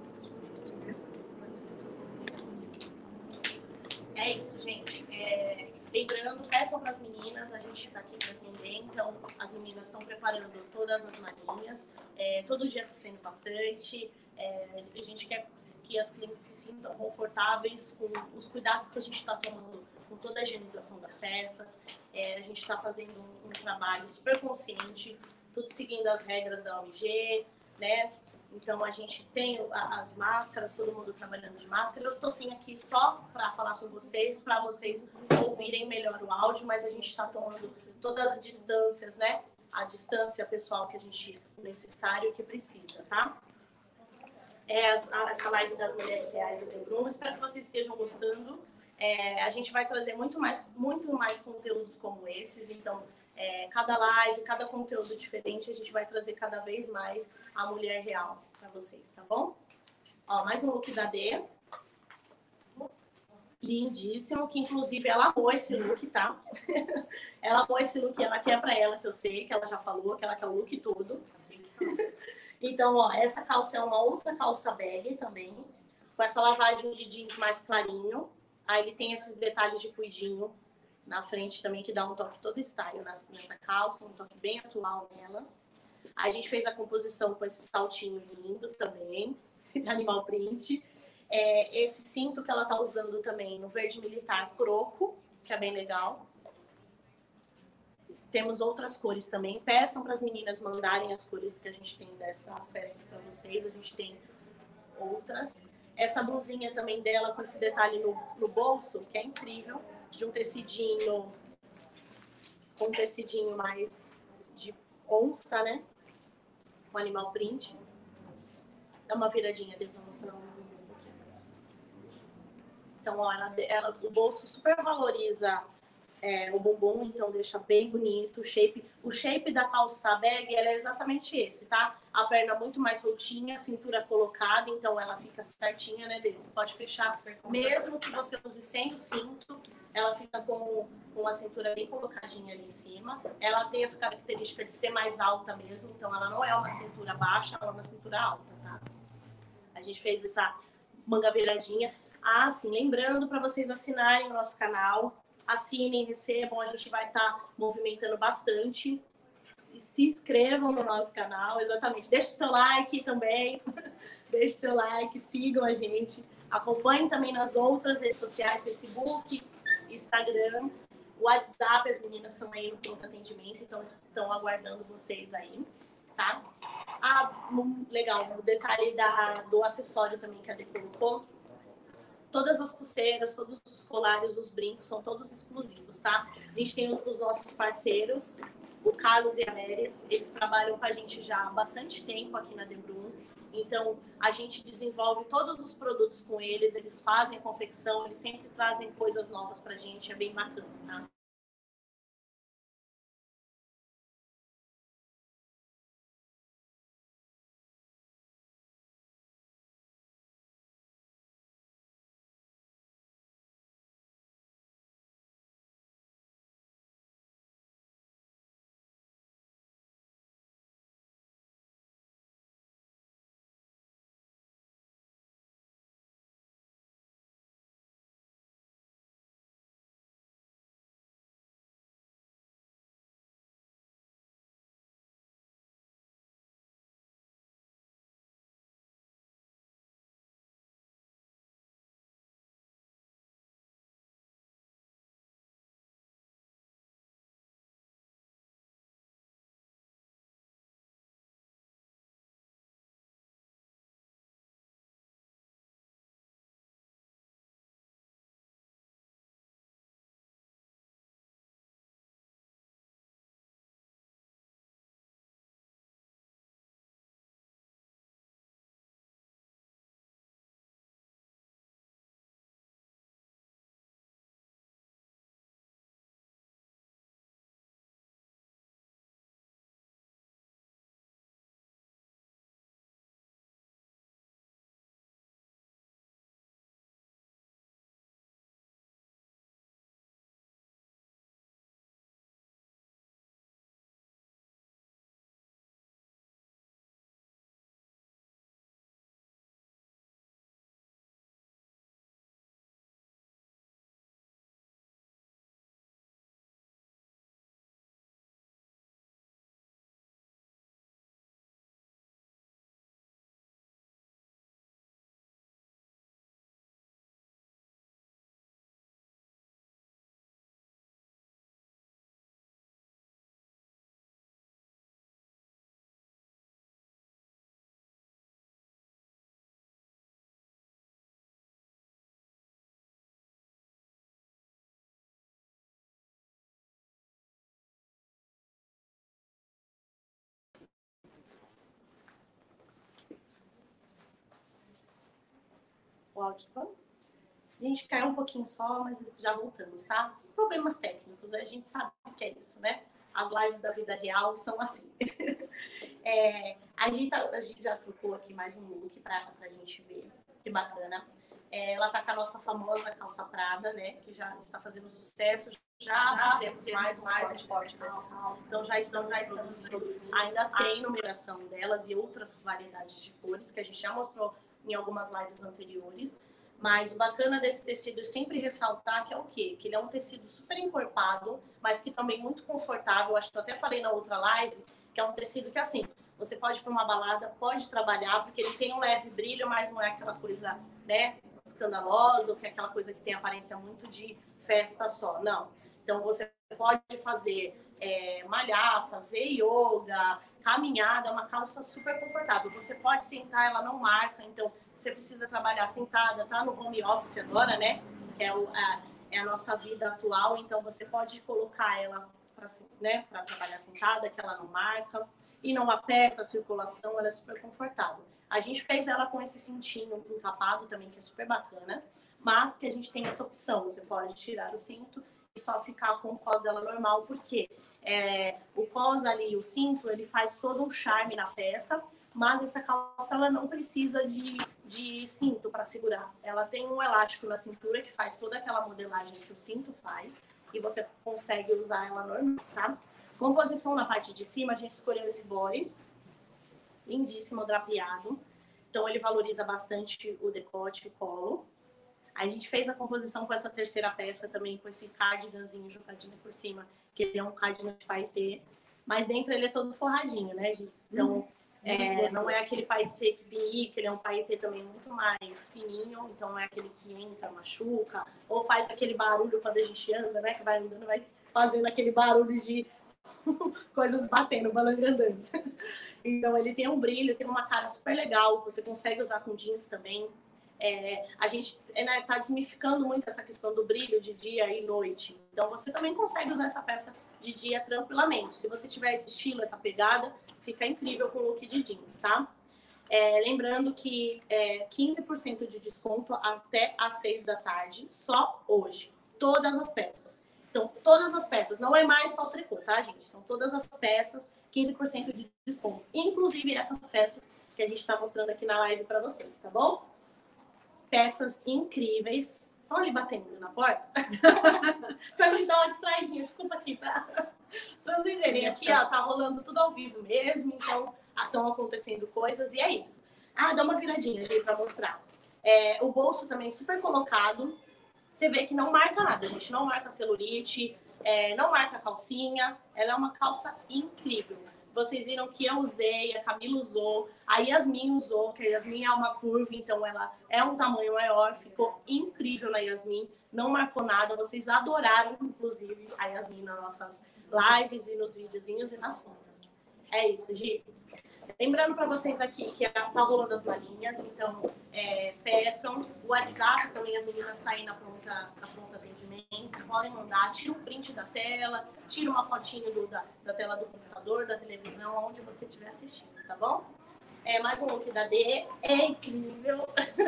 É isso, gente. É... Lembrando, peçam para as meninas, a gente está aqui para atender, então as meninas estão preparando todas as malinhas, é, todo dia está sendo bastante, é, a gente quer que as clientes se sintam confortáveis com os cuidados que a gente está tomando com toda a higienização das peças, é, a gente está fazendo um, um trabalho super consciente, tudo seguindo as regras da O M G, né? Então, a gente tem as máscaras, todo mundo trabalhando de máscara. Eu estou sim aqui só para falar com vocês, para vocês ouvirem melhor o áudio, mas a gente está tomando todas as distâncias, né? A distância pessoal que a gente necessário e que precisa, tá? É essa live das Mulheres Reais da Debrum. Espero que vocês estejam gostando. É, a gente vai trazer muito mais, muito mais conteúdos como esses, então... É, cada live, cada conteúdo diferente, a gente vai trazer cada vez mais a mulher real para vocês, tá bom? Ó, mais um look da D. Lindíssimo, que inclusive ela amou esse look, tá? Ela amou esse look, ela quer para ela, que eu sei, que ela já falou, que ela quer o look todo. Então, ó, essa calça é uma outra calça bag também, com essa lavagem de jeans mais clarinho. Aí ele tem esses detalhes de cuidinho na frente também, que dá um toque todo style nessa calça, um toque bem atual nela. A gente fez a composição com esse saltinho lindo também, de animal print. É, esse cinto que ela tá usando também no verde militar croco, que é bem legal. Temos outras cores também. Peçam para as meninas mandarem as cores que a gente tem dessas peças para vocês. A gente tem outras. Essa blusinha também dela com esse detalhe no, no bolso, que é incrível. De um tecidinho, um tecidinho mais de onça, né? Um animal print. Dá uma viradinha, devo mostrar um. Então, ó, ela, ela, o bolso super valoriza é, o bumbum, então deixa bem bonito. O shape, o shape da calça bag ela é exatamente esse, tá? A perna muito mais soltinha, a cintura colocada, então ela fica certinha, né, Deus? Você pode fechar, mesmo que você use sem o cinto, ela fica com, com a cintura bem colocadinha ali em cima. Ela tem essa característica de ser mais alta mesmo, então ela não é uma cintura baixa, ela é uma cintura alta, tá? A gente fez essa manga viradinha. Ah, sim, lembrando para vocês assinarem o nosso canal, assinem, recebam, a gente vai estar tá movimentando bastante. Se inscrevam no nosso canal, exatamente. Deixe seu like também, deixe seu like, sigam a gente. Acompanhem também nas outras redes sociais, Facebook, Instagram, WhatsApp, as meninas estão aí no pronto atendimento, então estão aguardando vocês aí, tá? Ah, legal, o detalhe da, do acessório também que a Dê colocou. Todas as pulseiras, todos os colares, os brincos, são todos exclusivos, tá? A gente tem os nossos parceiros, o Carlos e a Meres, eles trabalham com a gente já há bastante tempo aqui na Debrum. Então, a gente desenvolve todos os produtos com eles, eles fazem confecção, eles sempre trazem coisas novas pra gente, é bem bacana, tá? O áudio tá bom? A gente caiu um pouquinho só, mas já voltamos, tá? Sem problemas técnicos, a gente sabe o que é isso, né? As lives da vida real são assim. é, a, gente tá, a gente já trocou aqui mais um look pra, pra gente ver, que bacana. É, ela tá com a nossa famosa calça Prada, né? Que já está fazendo sucesso. Já, já fizemos mais, mais um corte calça. Então já estamos, já estamos produzindo. Ainda tem numeração delas e outras variedades de cores que a gente já mostrou em algumas lives anteriores. Mas o bacana desse tecido é sempre ressaltar que é o quê? Que ele é um tecido super encorpado, mas que também muito confortável. Acho que eu até falei na outra live, que é um tecido que, assim, você pode ir para uma balada, pode trabalhar, porque ele tem um leve brilho, mas não é aquela coisa, né, escandalosa, ou que é aquela coisa que tem aparência muito de festa só. Não. Então, você pode fazer é, malhar, fazer yoga, caminhada, é uma calça super confortável. Você pode sentar, ela não marca, então você precisa trabalhar sentada, tá no home office agora, né? Que é, o, a, é a nossa vida atual, então você pode colocar ela para, né, para trabalhar sentada, que ela não marca e não aperta a circulação, ela é super confortável. A gente fez ela com esse cintinho encapado também, que é super bacana, mas que a gente tem essa opção, você pode tirar o cinto e só ficar com o cos dela normal, porque é, o cos ali, o cinto, ele faz todo um charme na peça, mas essa calça ela não precisa de, de cinto para segurar. Ela tem um elástico na cintura que faz toda aquela modelagem que o cinto faz e você consegue usar ela normal, tá? Composição na parte de cima, a gente escolheu esse body, lindíssimo, drapeado. Então ele valoriza bastante o decote e o colo. Aí a gente fez a composição com essa terceira peça também, com esse cardiganzinho jogadinho por cima, que ele é um cardigan de paetê, mas dentro ele é todo forradinho, né, gente? Então, hum, é, não é aquele paetê que bique, ele é um paetê também muito mais fininho, então não é aquele que entra, machuca, ou faz aquele barulho quando a gente anda, né, que vai andando, vai fazendo aquele barulho de coisas batendo, balangandando. Então, ele tem um brilho, tem uma cara super legal, você consegue usar com jeans também. É, a gente está né, desmificando muito essa questão do brilho de dia e noite. Então, você também consegue usar essa peça de dia tranquilamente. Se você tiver esse estilo, essa pegada, fica incrível com o look de jeans, tá? É, lembrando que é, quinze por cento de desconto até às seis da tarde, só hoje. Todas as peças. Então, todas as peças. Não é mais só o tricô, tá, gente? São todas as peças, quinze por cento de desconto. Inclusive essas peças que a gente está mostrando aqui na live para vocês, tá bom? Peças incríveis. Estão ali batendo na porta? Então a gente dá uma distraidinha. Desculpa aqui, tá? Se vocês verem aqui, ó, tá rolando tudo ao vivo mesmo. Então, estão acontecendo coisas e é isso. Ah, dá uma viradinha aqui pra mostrar. É, o bolso também super colocado. Você vê que não marca nada, gente. Não marca celulite, é, não marca calcinha. Ela é uma calça incrível. Vocês viram que eu usei, a Camila usou, a Yasmin usou, que a Yasmin é uma curva, então ela é um tamanho maior, ficou incrível na Yasmin, não marcou nada, vocês adoraram, inclusive, a Yasmin nas nossas lives e nos videozinhos e nas fotos. É isso, Gi. Lembrando para vocês aqui que tá rolando as malinhas, então é, peçam. O WhatsApp também, as meninas estão tá aí na pronta, na pronta atendimento. Podem mandar, tira um print da tela, tira uma fotinho do, da, da tela do computador, da televisão, onde você estiver assistindo, tá bom? É, mais um look da D, é incrível.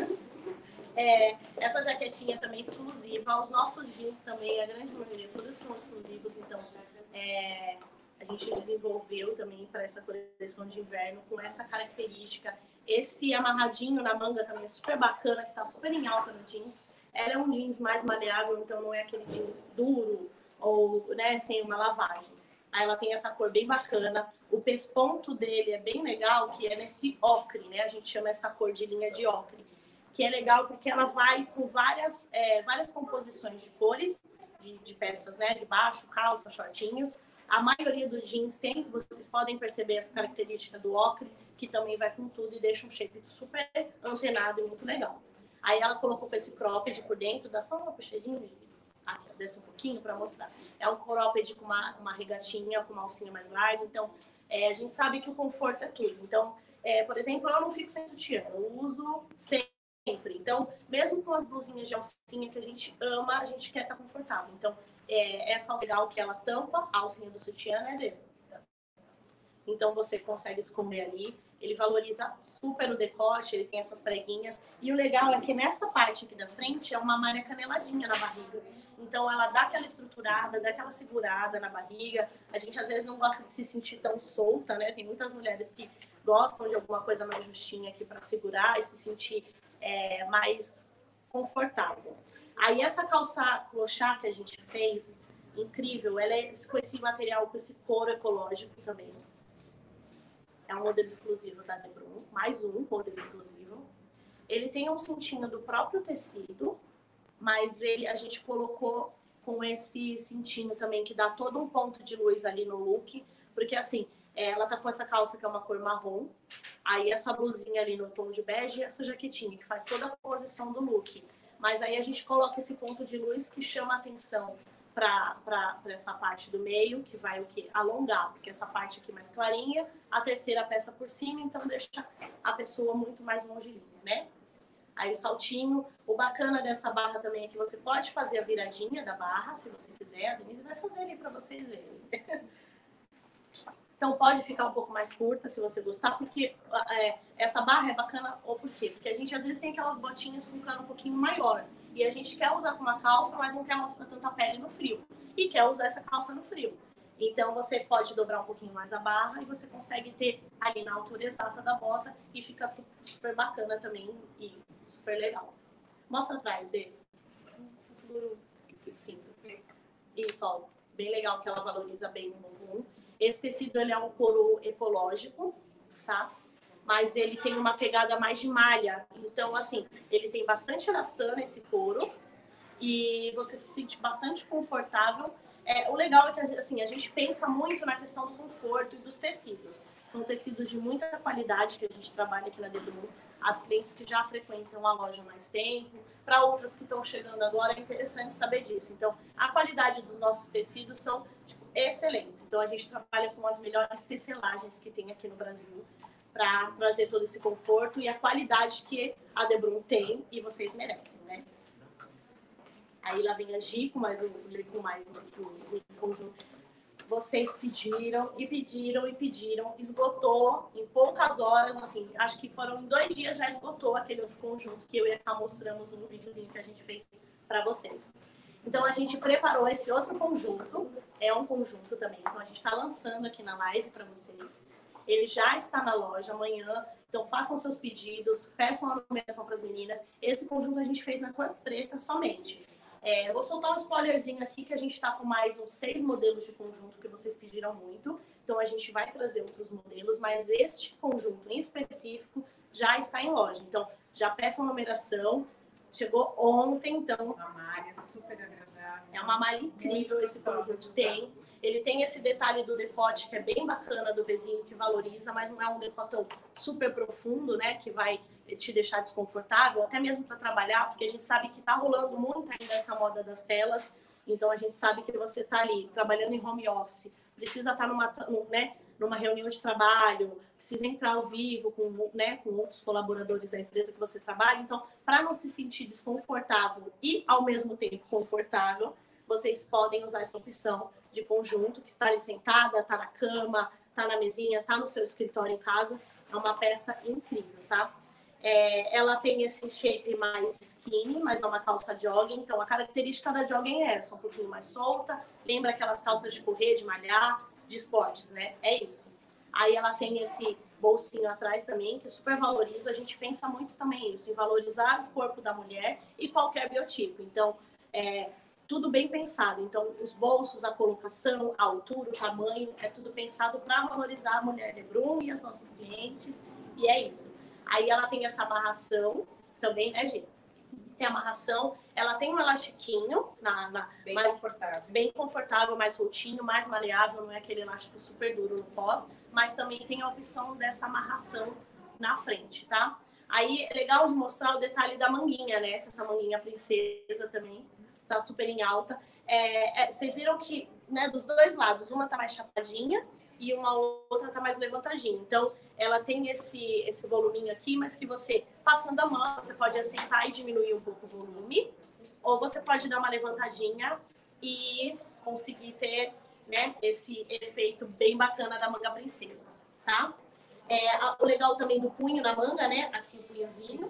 É, essa jaquetinha também exclusiva. Os nossos jeans também, a grande maioria, todos são exclusivos, então... É, a gente desenvolveu também para essa coleção de inverno com essa característica. Esse amarradinho na manga também é super bacana, que está super em alta no jeans. Ela é um jeans mais maleável, então não é aquele jeans duro ou né, sem uma lavagem. Aí ela tem essa cor bem bacana. O pesponto dele é bem legal, que é nesse ocre, né? A gente chama essa cor de linha de ocre. Que é legal porque ela vai com várias, é, várias composições de cores, de, de peças, né? De baixo, calça, shortinhos. A maioria dos jeans tem, vocês podem perceber essa característica do ocre, que também vai com tudo e deixa um shape super antenado e muito legal. Aí ela colocou com esse cropped por dentro, dá só uma puxadinha, aqui, desce um pouquinho para mostrar. É um cropped com uma, uma regatinha, com uma alcinha mais larga, então é, a gente sabe que o conforto é tudo. Então, é, por exemplo, eu não fico sem sutiã, eu uso sempre. Então, mesmo com as blusinhas de alcinha que a gente ama, a gente quer estar confortável. Então, É, essa legal que ela tampa a alcinha do sutiã, né, dele? Então você consegue esconder ali. Ele valoriza super o decote, ele tem essas preguinhas. E o legal é que nessa parte aqui da frente é uma malha caneladinha na barriga. Então ela dá aquela estruturada, dá aquela segurada na barriga. A gente às vezes não gosta de se sentir tão solta, né? Tem muitas mulheres que gostam de alguma coisa mais justinha aqui para segurar e se sentir é, mais confortável. Aí essa calça clochá que a gente fez, incrível, ela é com esse material, com esse couro ecológico também. É um modelo exclusivo da Lebron, mais um modelo exclusivo. Ele tem um cintinho do próprio tecido, mas ele, a gente colocou com esse cintinho também, que dá todo um ponto de luz ali no look. Porque, assim, ela tá com essa calça que é uma cor marrom, aí essa blusinha ali no tom de bege e essa jaquetinha, que faz toda a composição do look. Mas aí a gente coloca esse ponto de luz que chama a atenção para essa parte do meio, que vai o quê? Alongar, porque essa parte aqui mais clarinha, a terceira peça por cima, então deixa a pessoa muito mais longilínea, né? Aí o saltinho, o bacana dessa barra também é que você pode fazer a viradinha da barra, se você quiser. A Denise vai fazer ali para vocês verem. Então pode ficar um pouco mais curta, se você gostar, porque é, essa barra é bacana, ou por quê? Porque a gente às vezes tem aquelas botinhas com cano um pouquinho maior, e a gente quer usar com uma calça, mas não quer mostrar tanta pele no frio, e quer usar essa calça no frio. Então você pode dobrar um pouquinho mais a barra e você consegue ter ali na altura exata da bota e fica super bacana também e super legal. Mostra atrás dele. Só segura o cinto. Isso, ó, bem legal que ela valoriza bem o bumbum. Esse tecido ele é um couro ecológico, tá? Mas ele tem uma pegada mais de malha. Então, assim, ele tem bastante elastano esse couro e você se sente bastante confortável. É, o legal é que assim, a gente pensa muito na questão do conforto e dos tecidos. São tecidos de muita qualidade que a gente trabalha aqui na Debrum. As clientes que já frequentam a loja há mais tempo, para outras que estão chegando agora, é interessante saber disso. Então, a qualidade dos nossos tecidos são tipo, excelentes. Então, a gente trabalha com as melhores tecelagens que tem aqui no Brasil para trazer todo esse conforto e a qualidade que a Debrum tem e vocês merecem, né? Aí lá vem a Gi com mais um, com mais um, um conjunto. Vocês pediram e pediram e pediram, esgotou em poucas horas, assim, acho que foram em dois dias já esgotou aquele outro conjunto que eu e a Cá mostramos no videozinho que a gente fez para vocês. Então a gente preparou esse outro conjunto, é um conjunto também, então a gente está lançando aqui na live para vocês. Ele já está na loja amanhã, então façam seus pedidos, peçam a numeração para as meninas. Esse conjunto a gente fez na cor preta somente. É, eu vou soltar um spoilerzinho aqui que a gente está com mais uns seis modelos de conjunto que vocês pediram muito. Então a gente vai trazer outros modelos, mas este conjunto em específico já está em loja. Então já peçam numeração. Chegou ontem, então. Uma malha super agradável. É uma malha incrível esse conjunto. Tem. Ele tem esse detalhe do decote que é bem bacana do vizinho, que valoriza, mas não é um decotão super profundo, né? Que vai te deixar desconfortável, até mesmo para trabalhar, porque a gente sabe que está rolando muito ainda essa moda das telas. Então a gente sabe que você está ali trabalhando em home office, precisa estar numa, né, numa reunião de trabalho, precisa entrar ao vivo com, né, com outros colaboradores da empresa que você trabalha. Então, para não se sentir desconfortável e, ao mesmo tempo, confortável, vocês podem usar essa opção de conjunto, que está ali sentada, está na cama, está na mesinha, está no seu escritório em casa. É uma peça incrível, tá? É, ela tem esse shape mais skinny, mas é uma calça jogging. Então, a característica da jogging é essa, um pouquinho mais solta. Lembra aquelas calças de correr, de malhar, de esportes, né? É isso. Aí ela tem esse bolsinho atrás também, que super valoriza. A gente pensa muito também isso, em valorizar o corpo da mulher e qualquer biotipo. Então, é tudo bem pensado. Então, os bolsos, a colocação, a altura, o tamanho, é tudo pensado para valorizar a mulher Debrum e as nossas clientes. E é isso. Aí ela tem essa amarração também, né, gente? Tem amarração, ela tem um elastiquinho, na, na, bem mais, confortável. bem confortável, mais soltinho, mais maleável, não é aquele elástico super duro no pós, mas também tem a opção dessa amarração na frente, tá? Aí é legal de mostrar o detalhe da manguinha, né? Essa manguinha princesa também, tá super em alta. É, é, vocês viram que, né, dos dois lados, uma tá mais chapadinha e uma outra tá mais levantadinha. Então, ela tem esse, esse voluminho aqui, mas que você, passando a mão, você pode assentar e diminuir um pouco o volume, ou você pode dar uma levantadinha e conseguir ter, né, esse efeito bem bacana da manga princesa, tá? É, o legal também do punho na manga, né, aqui o punhozinho,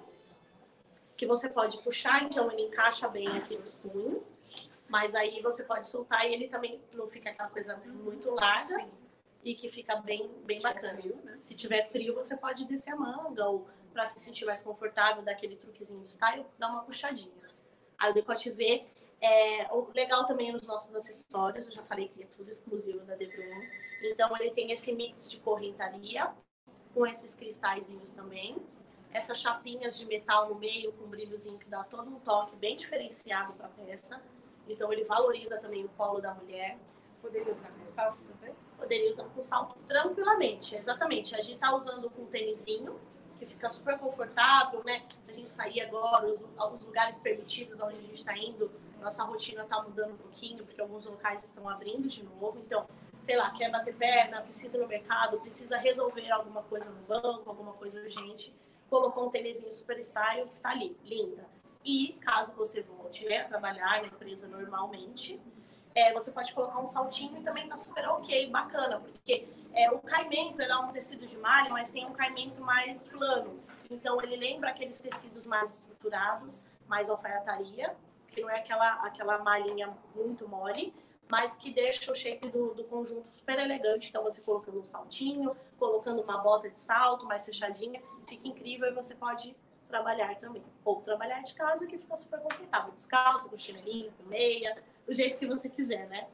que você pode puxar, então ele encaixa bem aqui nos punhos, mas aí você pode soltar e ele também não fica aquela coisa muito larga. Sim. E que fica bem, bem bacana. Frio, né? Se tiver frio, você pode descer a manga, ou para se sentir mais confortável, dar aquele truquezinho de style, dá uma puxadinha. Aí o decote V, é, o legal também nos nossos acessórios, eu já falei que é tudo exclusivo da Debrum. Então ele tem esse mix de correntaria, com esses cristalzinhos também. essas chapinhas de metal no meio com brilhozinho que dá todo um toque bem diferenciado para a peça. Então ele valoriza também o colo da mulher. Poderia usar com salto também? Poderia usar com salto tranquilamente, exatamente. A gente tá usando com tênisinho, que fica super confortável, né? A gente sair agora, os, os lugares permitidos onde a gente está indo, nossa rotina está mudando um pouquinho, porque alguns locais estão abrindo de novo. Então, sei lá, quer bater perna, precisa ir no mercado, precisa resolver alguma coisa no banco, alguma coisa urgente, colocou um tênisinho super style que está ali, linda. E caso você volte, né, a trabalhar na empresa normalmente, é, você pode colocar um saltinho e também tá super ok, bacana, porque é, o caimento ele é um tecido de malha, mas tem um caimento mais plano. Então, ele lembra aqueles tecidos mais estruturados, mais alfaiataria, que não é aquela, aquela malhinha muito mole, mas que deixa o shape do, do conjunto super elegante. Então, você colocando um saltinho, colocando uma bota de salto mais fechadinha, fica incrível e você pode trabalhar também. Ou trabalhar de casa, que fica super confortável, descalço, com chinelinho, com meia, do jeito que você quiser, né?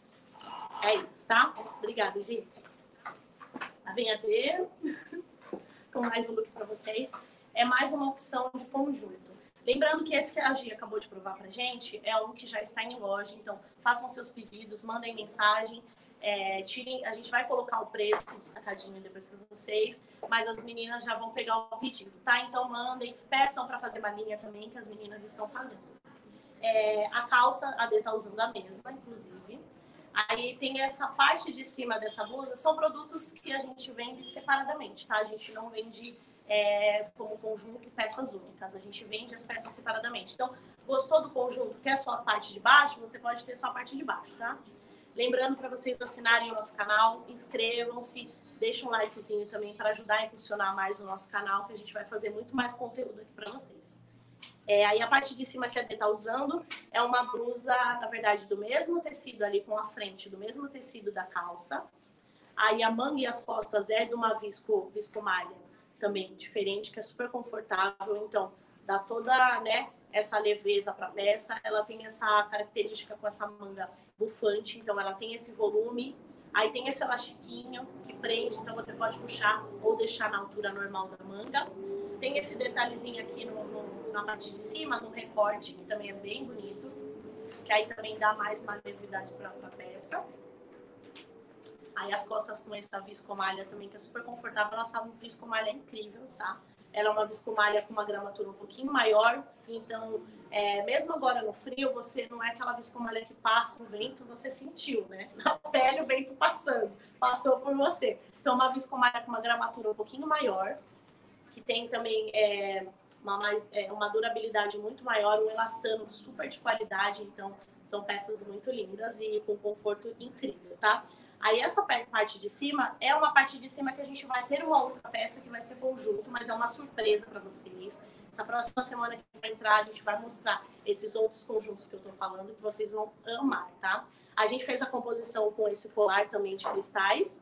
É isso, tá? Obrigada, Gi. A venha ver com mais um look para vocês. É mais uma opção de conjunto. Lembrando que esse que a Gi acabou de provar pra gente é um que já está em loja, então façam seus pedidos, mandem mensagem, é, tirem, a gente vai colocar o preço destacadinho depois para vocês, mas as meninas já vão pegar o pedido, tá? Então mandem, peçam para fazer uma linha também, que as meninas estão fazendo. É, a calça, a Dê tá usando a mesma, inclusive. Aí tem essa parte de cima dessa blusa, são produtos que a gente vende separadamente, tá? A gente não vende é, como conjunto peças únicas, a gente vende as peças separadamente. Então, gostou do conjunto, quer só a parte de baixo, você pode ter só a parte de baixo, tá? Lembrando para vocês assinarem o nosso canal, inscrevam-se, deixem um likezinho também para ajudar a impulsionar mais o nosso canal, que a gente vai fazer muito mais conteúdo aqui para vocês. É, aí a parte de cima que a Dê tá usando é uma blusa, na verdade, do mesmo tecido ali com a frente, do mesmo tecido da calça. Aí a manga e as costas é de uma visco, visco malha também diferente, que é super confortável. Então, dá toda, né, essa leveza para a peça. Ela tem essa característica com essa manga bufante, então ela tem esse volume. Aí tem esse elastiquinho que prende, então você pode puxar ou deixar na altura normal da manga. Tem esse detalhezinho aqui no, no, na parte de cima, no recorte, que também é bem bonito, que aí também dá mais maleabilidade para a peça. Aí as costas com essa viscomalha também, que é super confortável. Nossa viscomalha é incrível, tá? Ela é uma viscomalha com uma gramatura um pouquinho maior, então, é, mesmo agora no frio, você não é aquela viscomalha que passa o vento, você sentiu, né? Na pele o vento passando, passou por você. Então, uma viscomalha com uma gramatura um pouquinho maior, que tem também é, uma, mais, é, uma durabilidade muito maior, um elastano super de qualidade, então são peças muito lindas e com conforto incrível, tá? Aí essa parte de cima é uma parte de cima que a gente vai ter uma outra peça que vai ser conjunto, mas é uma surpresa para vocês. Essa próxima semana que vai entrar, a gente vai mostrar esses outros conjuntos que eu tô falando, que vocês vão amar, tá? A gente fez a composição com esse colar também de cristais.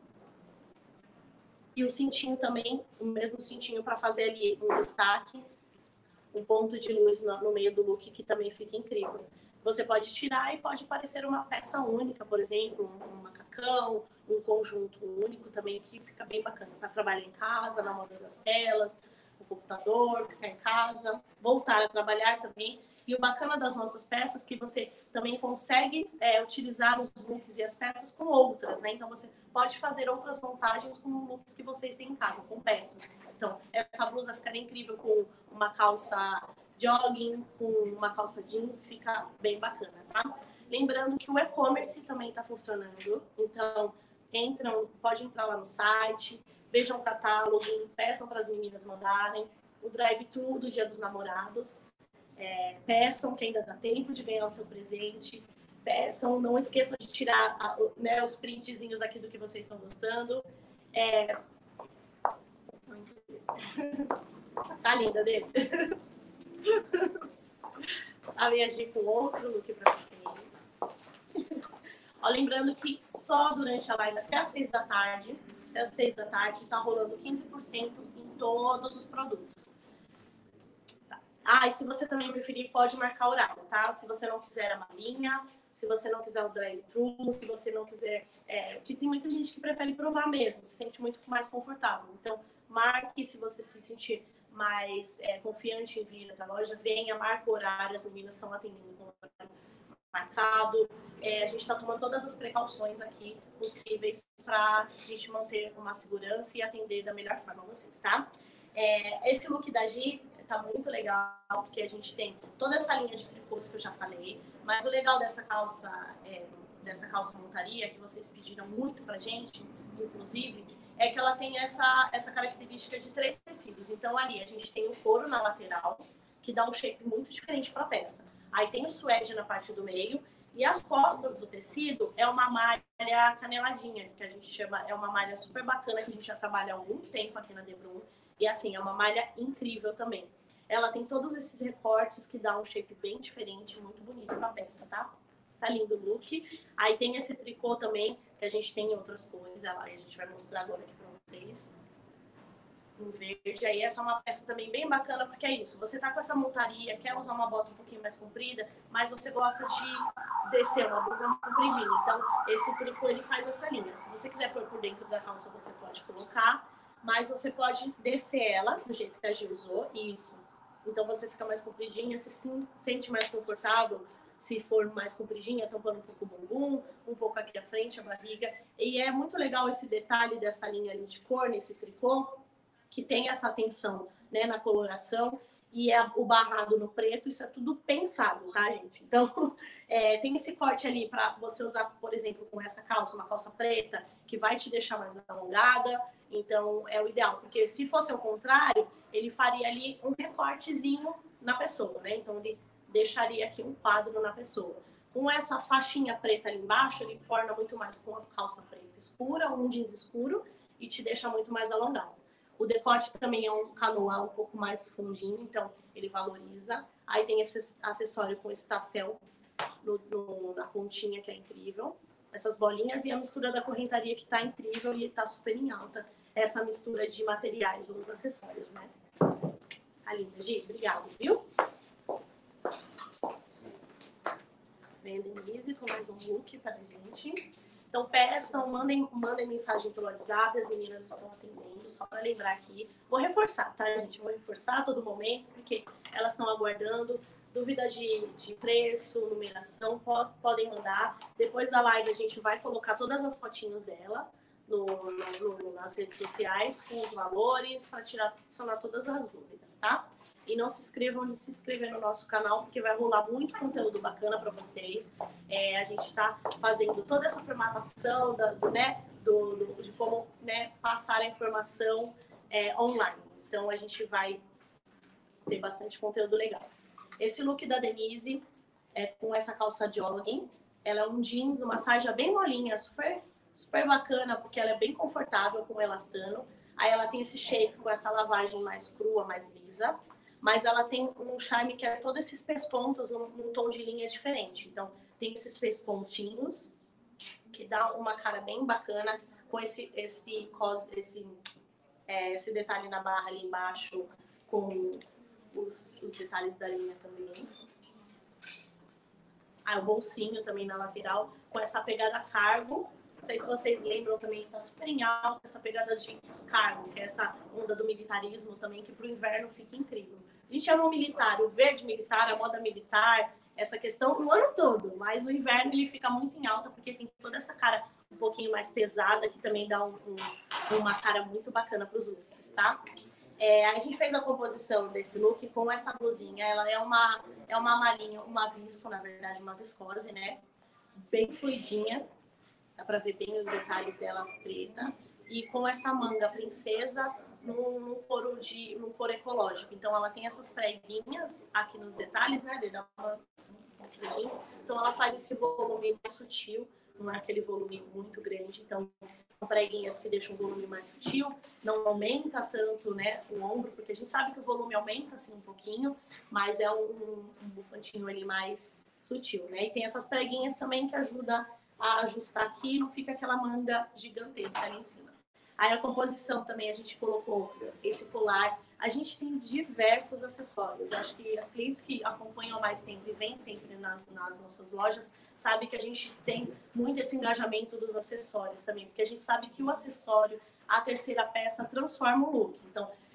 E o cintinho também, o mesmo cintinho para fazer ali um destaque, um ponto de luz no, no meio do look, que também fica incrível. Você pode tirar e pode parecer uma peça única, por exemplo, um, um macacão, um conjunto único também, que fica bem bacana para trabalhar em casa, na moda das telas, no computador, ficar em casa, voltar a trabalhar também. E o bacana das nossas peças é que você também consegue é, utilizar os looks e as peças com outras, né? Então, você pode fazer outras montagens com looks que vocês têm em casa, com peças. Então, essa blusa ficaria incrível com uma calça jogging, com uma calça jeans, fica bem bacana, tá? Lembrando que o e-commerce também está funcionando. Então, entram, pode entrar lá no site, vejam o catálogo, peçam para as meninas mandarem. O drive-thru do Dia dos Namorados. É, peçam, que ainda dá tempo de ganhar o seu presente. Peçam, não esqueçam de tirar a, né, os printzinhos aqui do que vocês estão gostando. É... Tá linda, dele. A minha dica com outro look para vocês. Ó, lembrando que só durante a live até as seis da tarde, até as seis da tarde, tá rolando quinze por cento em todos os produtos. Ah, e se você também preferir, pode marcar horário, tá? Se você não quiser a malinha, se você não quiser o drive-thru, se você não quiser... É, porque tem muita gente que prefere provar mesmo, se sente muito mais confortável. Então, marque se você se sentir mais é, confiante em vir até a loja, venha, marca o horário, as meninas estão atendendo com o horário marcado. É, a gente está tomando todas as precauções aqui possíveis para a gente manter uma segurança e atender da melhor forma vocês, tá? É, esse look da Gi tá muito legal, porque a gente tem toda essa linha de tricôs que eu já falei, mas o legal dessa calça, é, dessa calça montaria, que vocês pediram muito pra gente, inclusive, é que ela tem essa, essa característica de três tecidos. Então, ali a gente tem o couro na lateral, que dá um shape muito diferente para a peça. Aí tem o suede na parte do meio, e as costas do tecido é uma malha caneladinha, que a gente chama, é uma malha super bacana, que a gente já trabalha há algum tempo aqui na Debrum, e assim, é uma malha incrível também. Ela tem todos esses recortes que dá um shape bem diferente, muito bonito para a peça, tá? Tá lindo o look. Aí tem esse tricô também, que a gente tem em outras cores, ela, a gente vai mostrar agora aqui para vocês. Em verde. Aí essa é uma peça também bem bacana, porque é isso, você tá com essa montaria, quer usar uma bota um pouquinho mais comprida, mas você gosta de descer uma blusa mais compridinha. Então, esse tricô, ele faz essa linha. Se você quiser pôr por dentro da calça, você pode colocar, mas você pode descer ela do jeito que a Gi usou, isso. Então, você fica mais compridinha, se sente mais confortável, se for mais compridinha, tampando um pouco o bumbum, um pouco aqui à frente, a barriga. E é muito legal esse detalhe dessa linha ali de cor, nesse tricô, que tem essa atenção, né, na coloração, e é o barrado no preto, isso é tudo pensado, tá, gente? Então, é, tem esse corte ali para você usar, por exemplo, com essa calça, uma calça preta, que vai te deixar mais alongada, então é o ideal, porque se fosse ao contrário, ele faria ali um recortezinho na pessoa, né? Então, ele deixaria aqui um quadro na pessoa. Com essa faixinha preta ali embaixo, ele torna muito mais com a calça preta escura, um jeans escuro, e te deixa muito mais alongado. O decote também é um canoa um pouco mais fundinho, então ele valoriza. Aí tem esse acessório com esse tassel no, no, na pontinha, que é incrível. Essas bolinhas e a mistura da correntaria, que tá incrível e tá super em alta. Essa mistura de materiais nos acessórios, né? Tá linda, Gi. Obrigada, viu? Vem a Denise com mais um look pra gente. Então, peçam, mandem, mandem mensagem pelo WhatsApp, as meninas estão atendendo, só para lembrar aqui. Vou reforçar, tá, gente? Vou reforçar a todo momento, porque elas estão aguardando. Dúvida de, de preço, numeração, pode, podem mandar. Depois da live, a gente vai colocar todas as fotinhos dela no, no, no, nas redes sociais, com os valores, para tirar, solucionar todas as dúvidas, tá? E não se inscrevam de se inscrever no nosso canal, porque vai rolar muito conteúdo bacana para vocês. É, a gente está fazendo toda essa formatação da, do, né, do, do, de como, né, passar a informação é, online. Então, a gente vai ter bastante conteúdo legal. Esse look da Denise é com essa calça jogging. Ela é um jeans, uma saia bem molinha, super, super bacana, porque ela é bem confortável com elastano. Aí ela tem esse shape com essa lavagem mais crua, mais lisa. Mas ela tem um charme que é todos esses pespontos num, num tom de linha diferente. Então, tem esses pespontinhos, que dá uma cara bem bacana, com esse, esse, esse, é, esse detalhe na barra ali embaixo, com os, os detalhes da linha também. Ah, o bolsinho também na lateral, com essa pegada cargo. Não sei se vocês lembram também, tá super em alta essa pegada de cargo, que é essa onda do militarismo também, que pro inverno fica incrível. A gente ama o militar, o verde militar, a moda militar, essa questão o ano todo, mas o inverno ele fica muito em alta, porque tem toda essa cara um pouquinho mais pesada, que também dá um, um, uma cara muito bacana para os looks, tá? É, a gente fez a composição desse look com essa blusinha, ela é uma, é uma malinha, uma visco, na verdade, uma viscose, né? Bem fluidinha, dá para ver bem os detalhes dela preta, e com essa manga princesa, num couro, de, num couro ecológico. Então, ela tem essas preguinhas aqui nos detalhes, né? De dar uma, uma então, ela faz esse volume mais sutil, não é aquele volume muito grande. Então, são preguinhas que deixam o volume mais sutil, não aumenta tanto, né, o ombro, porque a gente sabe que o volume aumenta, assim, um pouquinho, mas é um, um bufantinho ali mais sutil, né? E tem essas preguinhas também que ajudam a ajustar aqui, não fica aquela manga gigantesca ali em cima. Aí a composição também, a gente colocou esse colar. A gente tem diversos acessórios. Acho que as clientes que acompanham há mais tempo e vêm sempre nas, nas nossas lojas, sabem que a gente tem muito esse engajamento dos acessórios também, porque a gente sabe que o acessório, a terceira peça, transforma o look. Então,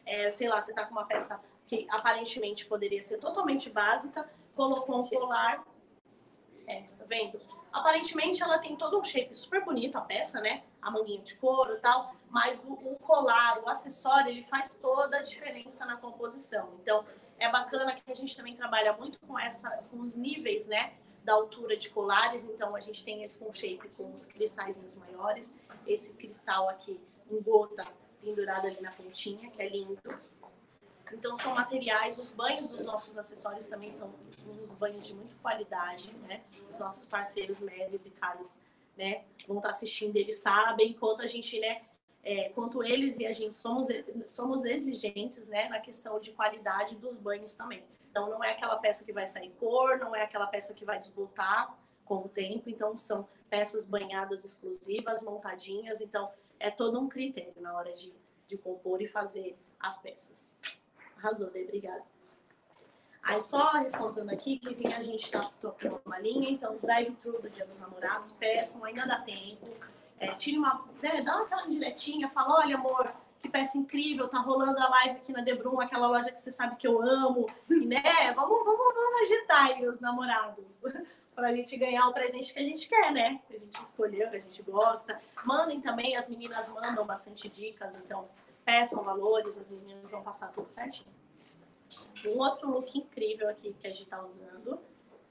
é, sei lá, você tá com uma peça que aparentemente poderia ser totalmente básica, colocou um colar, é, tá vendo? Aparentemente ela tem todo um shape super bonito, a peça, né? A manguinha de couro e tal, mas o, o colar, o acessório, ele faz toda a diferença na composição. Então, é bacana que a gente também trabalha muito com, essa, com os níveis, né? Da altura de colares. Então, a gente tem esse com shape com os cristalzinhos maiores, esse cristal aqui em gota pendurado ali na pontinha, que é lindo. Então, são materiais, os banhos dos nossos acessórios também são uns banhos de muita qualidade, né? Os nossos parceiros Melis e Carlos, né, vão estar assistindo, eles sabem quanto a gente, né, é, quanto eles e a gente somos, somos exigentes, né, na questão de qualidade dos banhos também. Então, não é aquela peça que vai sair cor, não é aquela peça que vai desbotar com o tempo. Então, são peças banhadas exclusivas, montadinhas. Então, é todo um critério na hora de, de compor e fazer as peças. Arrasou, Dê, obrigada. Aí só ressaltando aqui que tem a gente tá tocando uma linha, então drive-thru do Dia dos Namorados, peçam, ainda dá tempo. É, tire uma, né, dá aquela indiretinha, fala, olha amor, que peça incrível, tá rolando a live aqui na Debrum, aquela loja que você sabe que eu amo, e né, vamos, vamos, vamos agitar aí os namorados, pra gente ganhar o presente que a gente quer, né, que a gente escolheu, que a gente gosta. Mandem também, as meninas mandam bastante dicas, então peçam valores, as meninas vão passar tudo certinho. Um outro look incrível aqui que a gente tá usando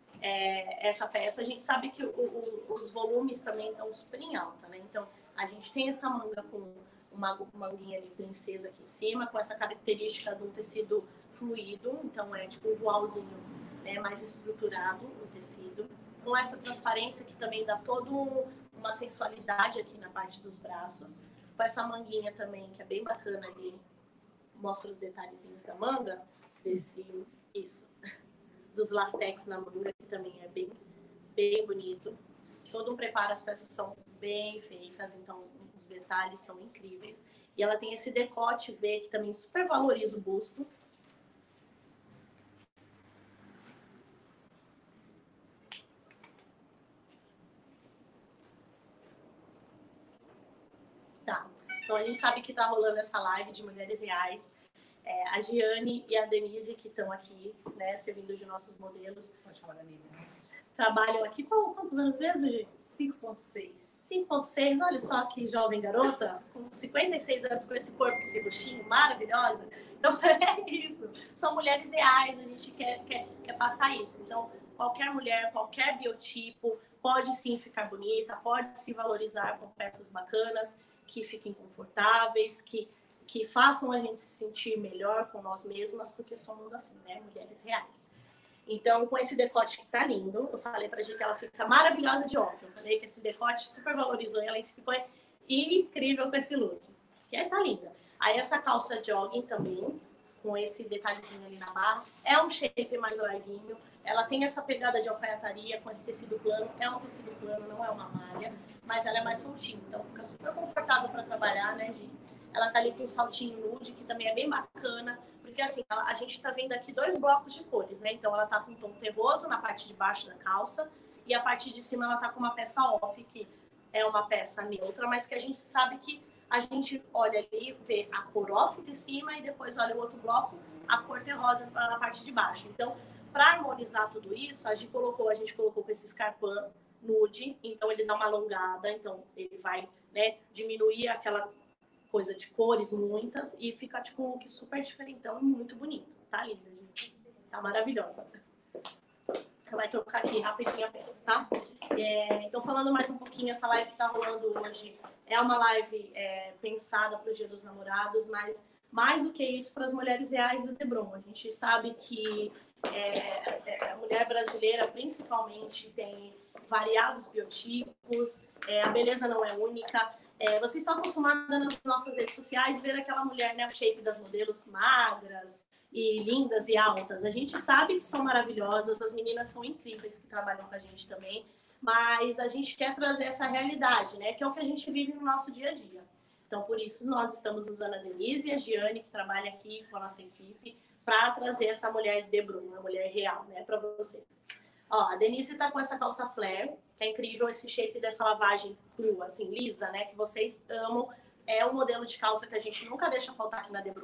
é essa peça. A gente sabe que o, o, os volumes também estão super em alta, né? Então, a gente tem essa manga com uma manguinha de princesa aqui em cima, com essa característica do tecido fluido. Então, é tipo um voalzinho, né, mais estruturado o tecido. Com essa transparência que também dá toda um, uma sensualidade aqui na parte dos braços. Com essa manguinha também, que é bem bacana ali. Mostra os detalhezinhos da manga. Desse, isso, dos lastex na manga, que também é bem, bem bonito. Todo um preparo, as peças são bem feitas, então os detalhes são incríveis. E ela tem esse decote V, que também super valoriza o busto. Tá, então a gente sabe que tá rolando essa live de Mulheres Reais. É, a Giane e a Denise, que estão aqui, né, servindo de nossos modelos. Pode falar da Nívia. Trabalham aqui, qual, quantos anos mesmo, Gi? cinco ponto seis. cinco ponto seis, olha só que jovem garota, com cinquenta e seis anos, com esse corpo, esse roxinho, maravilhosa. Então, é isso. São mulheres reais, a gente quer, quer, quer passar isso. Então, qualquer mulher, qualquer biotipo, pode sim ficar bonita, pode se valorizar com peças bacanas, que fiquem confortáveis, que... que façam a gente se sentir melhor com nós mesmas, porque somos assim, né? Mulheres reais. Então, com esse decote que tá lindo, eu falei pra gente que ela fica maravilhosa de off. Eu falei que esse decote super valorizou ela, e ficou incrível com esse look. Que é, tá linda. Aí essa calça jogging também, com esse detalhezinho ali na barra. É um shape mais larguinho. Ela tem essa pegada de alfaiataria com esse tecido plano. É um tecido plano, não é uma malha, mas ela é mais soltinha. Então fica super confortável para trabalhar, né, Gi? Ela tá ali com um saltinho nude, que também é bem bacana. Porque assim, ela, a gente tá vendo aqui dois blocos de cores, né? Então ela tá com um tom terroso na parte de baixo da calça. E a parte de cima ela tá com uma peça off, que é uma peça neutra, mas que a gente sabe que a gente olha ali, vê a cor off de cima e depois olha o outro bloco, a cor terrosa na parte de baixo. Então, para harmonizar tudo isso, a gente colocou, a gente colocou com esse escarpão nude, então ele dá uma alongada, então ele vai, né, diminuir aquela coisa de cores muitas e fica tipo um look super diferentão e muito bonito. Tá linda, gente. Tá maravilhosa. Você vai trocar aqui rapidinho a peça, tá? É, então, falando mais um pouquinho, essa live que tá rolando hoje é uma live é, pensada para o Dia dos Namorados, mas mais do que isso, para as mulheres reais da Debrum. A gente sabe que é, a mulher brasileira, principalmente, tem variados biotipos, é, a beleza não é única. É, vocês estão acostumados nas nossas redes sociais ver aquela mulher, né, o shape das modelos magras e lindas e altas. A gente sabe que são maravilhosas, as meninas são incríveis que trabalham com a gente também, mas a gente quer trazer essa realidade, né, que é o que a gente vive no nosso dia a dia. Então, por isso, nós estamos usando a Denise e a Giane, que trabalha aqui com a nossa equipe, para trazer essa mulher de Debrum, uma mulher real, né, para vocês. Ó, a Denise tá com essa calça flare, que é incrível esse shape dessa lavagem crua, assim, lisa, né, que vocês amam. É um modelo de calça que a gente nunca deixa faltar aqui na Debrum.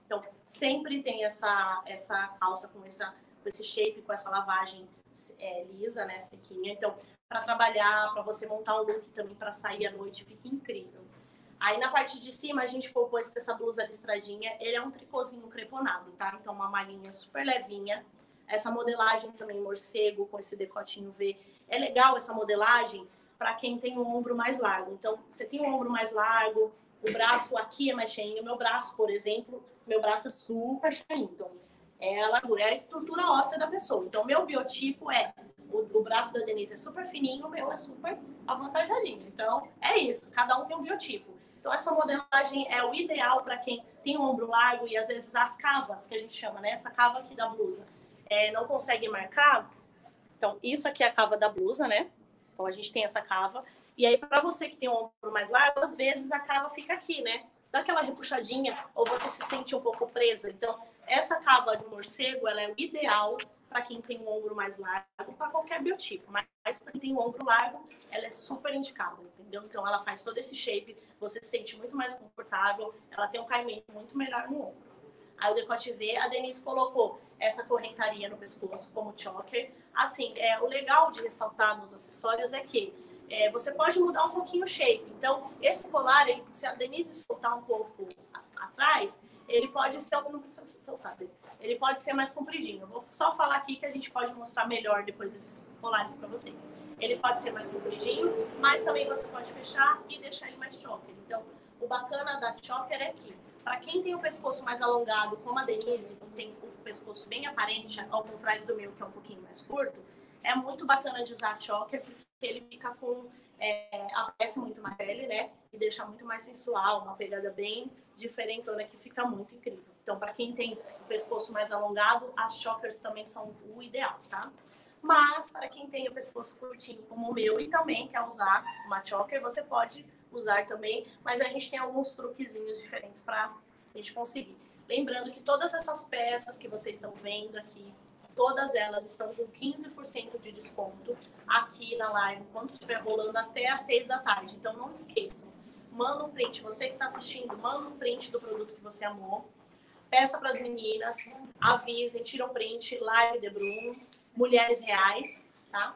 Então, sempre tem essa, essa calça com, essa, com esse shape, com essa lavagem é, lisa, né, sequinha. Então, para trabalhar, para você montar um look também para sair à noite, fica incrível. Aí, na parte de cima, a gente compôs com essa blusa listradinha. Ele é um tricôzinho creponado, tá? Então, uma malinha super levinha. Essa modelagem também morcego, com esse decotinho V. É legal essa modelagem para quem tem um ombro mais largo. Então, você tem um ombro mais largo, o braço aqui é mais cheinho. O meu braço, por exemplo, meu braço é super cheinho. Então, é a largura, é a estrutura óssea da pessoa. Então, meu biotipo é... O, o braço da Denise é super fininho, o meu é super avantajadinho. Então, é isso. Cada um tem um biotipo. Então, essa modelagem é o ideal para quem tem um ombro largo e, às vezes, as cavas, que a gente chama, né? Essa cava aqui da blusa, é, não consegue marcar. Então, isso aqui é a cava da blusa, né? Então, a gente tem essa cava. E aí, para você que tem um ombro mais largo, às vezes a cava fica aqui, né? Dá aquela repuxadinha ou você se sente um pouco presa. Então, essa cava do morcego, ela é o ideal para quem tem um ombro mais largo, para qualquer biotipo. Mas para quem tem um ombro largo, ela é super indicada, entendeu? Então, ela faz todo esse shape, você se sente muito mais confortável, ela tem um caimento muito melhor no ombro. Aí o decote V, a Denise colocou essa correntaria no pescoço como choker. Assim, é, o legal de ressaltar nos acessórios é que é, você pode mudar um pouquinho o shape. Então, esse colar, ele, se a Denise soltar um pouco a, atrás, ele pode ser, não precisa soltar, ele pode ser mais compridinho. Eu vou só falar aqui que a gente pode mostrar melhor depois esses colares para vocês. Ele pode ser mais compridinho, mas também você pode fechar e deixar ele mais choker. Então, o bacana da choker é que, para quem tem o pescoço mais alongado, como a Denise, que tem o pescoço bem aparente, ao contrário do meu, que é um pouquinho mais curto, é muito bacana de usar choker, porque ele fica com... É, aparece muito na pele, né? E deixa muito mais sensual, uma pegada bem diferentona, que fica muito incrível. Então, para quem tem o pescoço mais alongado, as chokers também são o ideal, tá? Mas, para quem tem o pescoço curtinho, como o meu, e também quer usar uma choker, você pode usar também, mas a gente tem alguns truquezinhos diferentes para a gente conseguir. Lembrando que todas essas peças que vocês estão vendo aqui, todas elas estão com quinze por cento de desconto aqui na live, quando estiver rolando até às seis da tarde. Então, não esqueçam. Manda um print. Você que está assistindo, manda um print do produto que você amou. Peça para as meninas, avisem, tira um print, live de Bruno, Mulheres Reais, tá?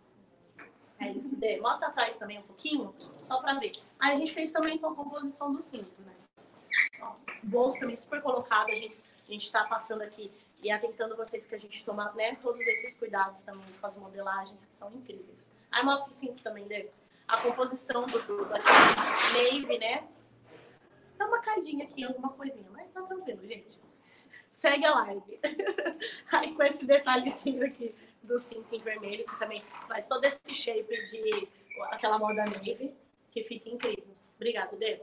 É isso. Dê. Mostra atrás também um pouquinho, só para ver. Aí a gente fez também com a composição do cinto, né? Ó, o bolso também super colocado. A gente a gente está passando aqui e atentando vocês que a gente toma, né, todos esses cuidados também com as modelagens, que são incríveis. Aí mostra o cinto também, Dê. A composição do tudo aqui, navy, né? Dá uma caidinha aqui, alguma coisinha, mas tá tranquilo, gente. Segue a live. Aí com esse detalhezinho aqui do cinto em vermelho, que também faz todo esse shape de aquela moda navy, que fica incrível. Obrigada, Dê.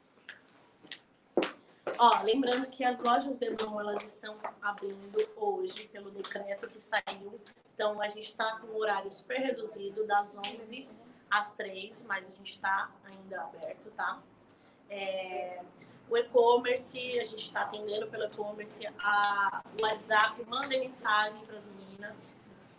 Ó, lembrando que as lojas Debron, elas estão abrindo hoje pelo decreto que saiu. Então, a gente está com um horário super reduzido, das onze às três, mas a gente está ainda aberto, tá? É, o e-commerce, a gente está atendendo pelo e-commerce, o WhatsApp, mandem mensagem para as meninas.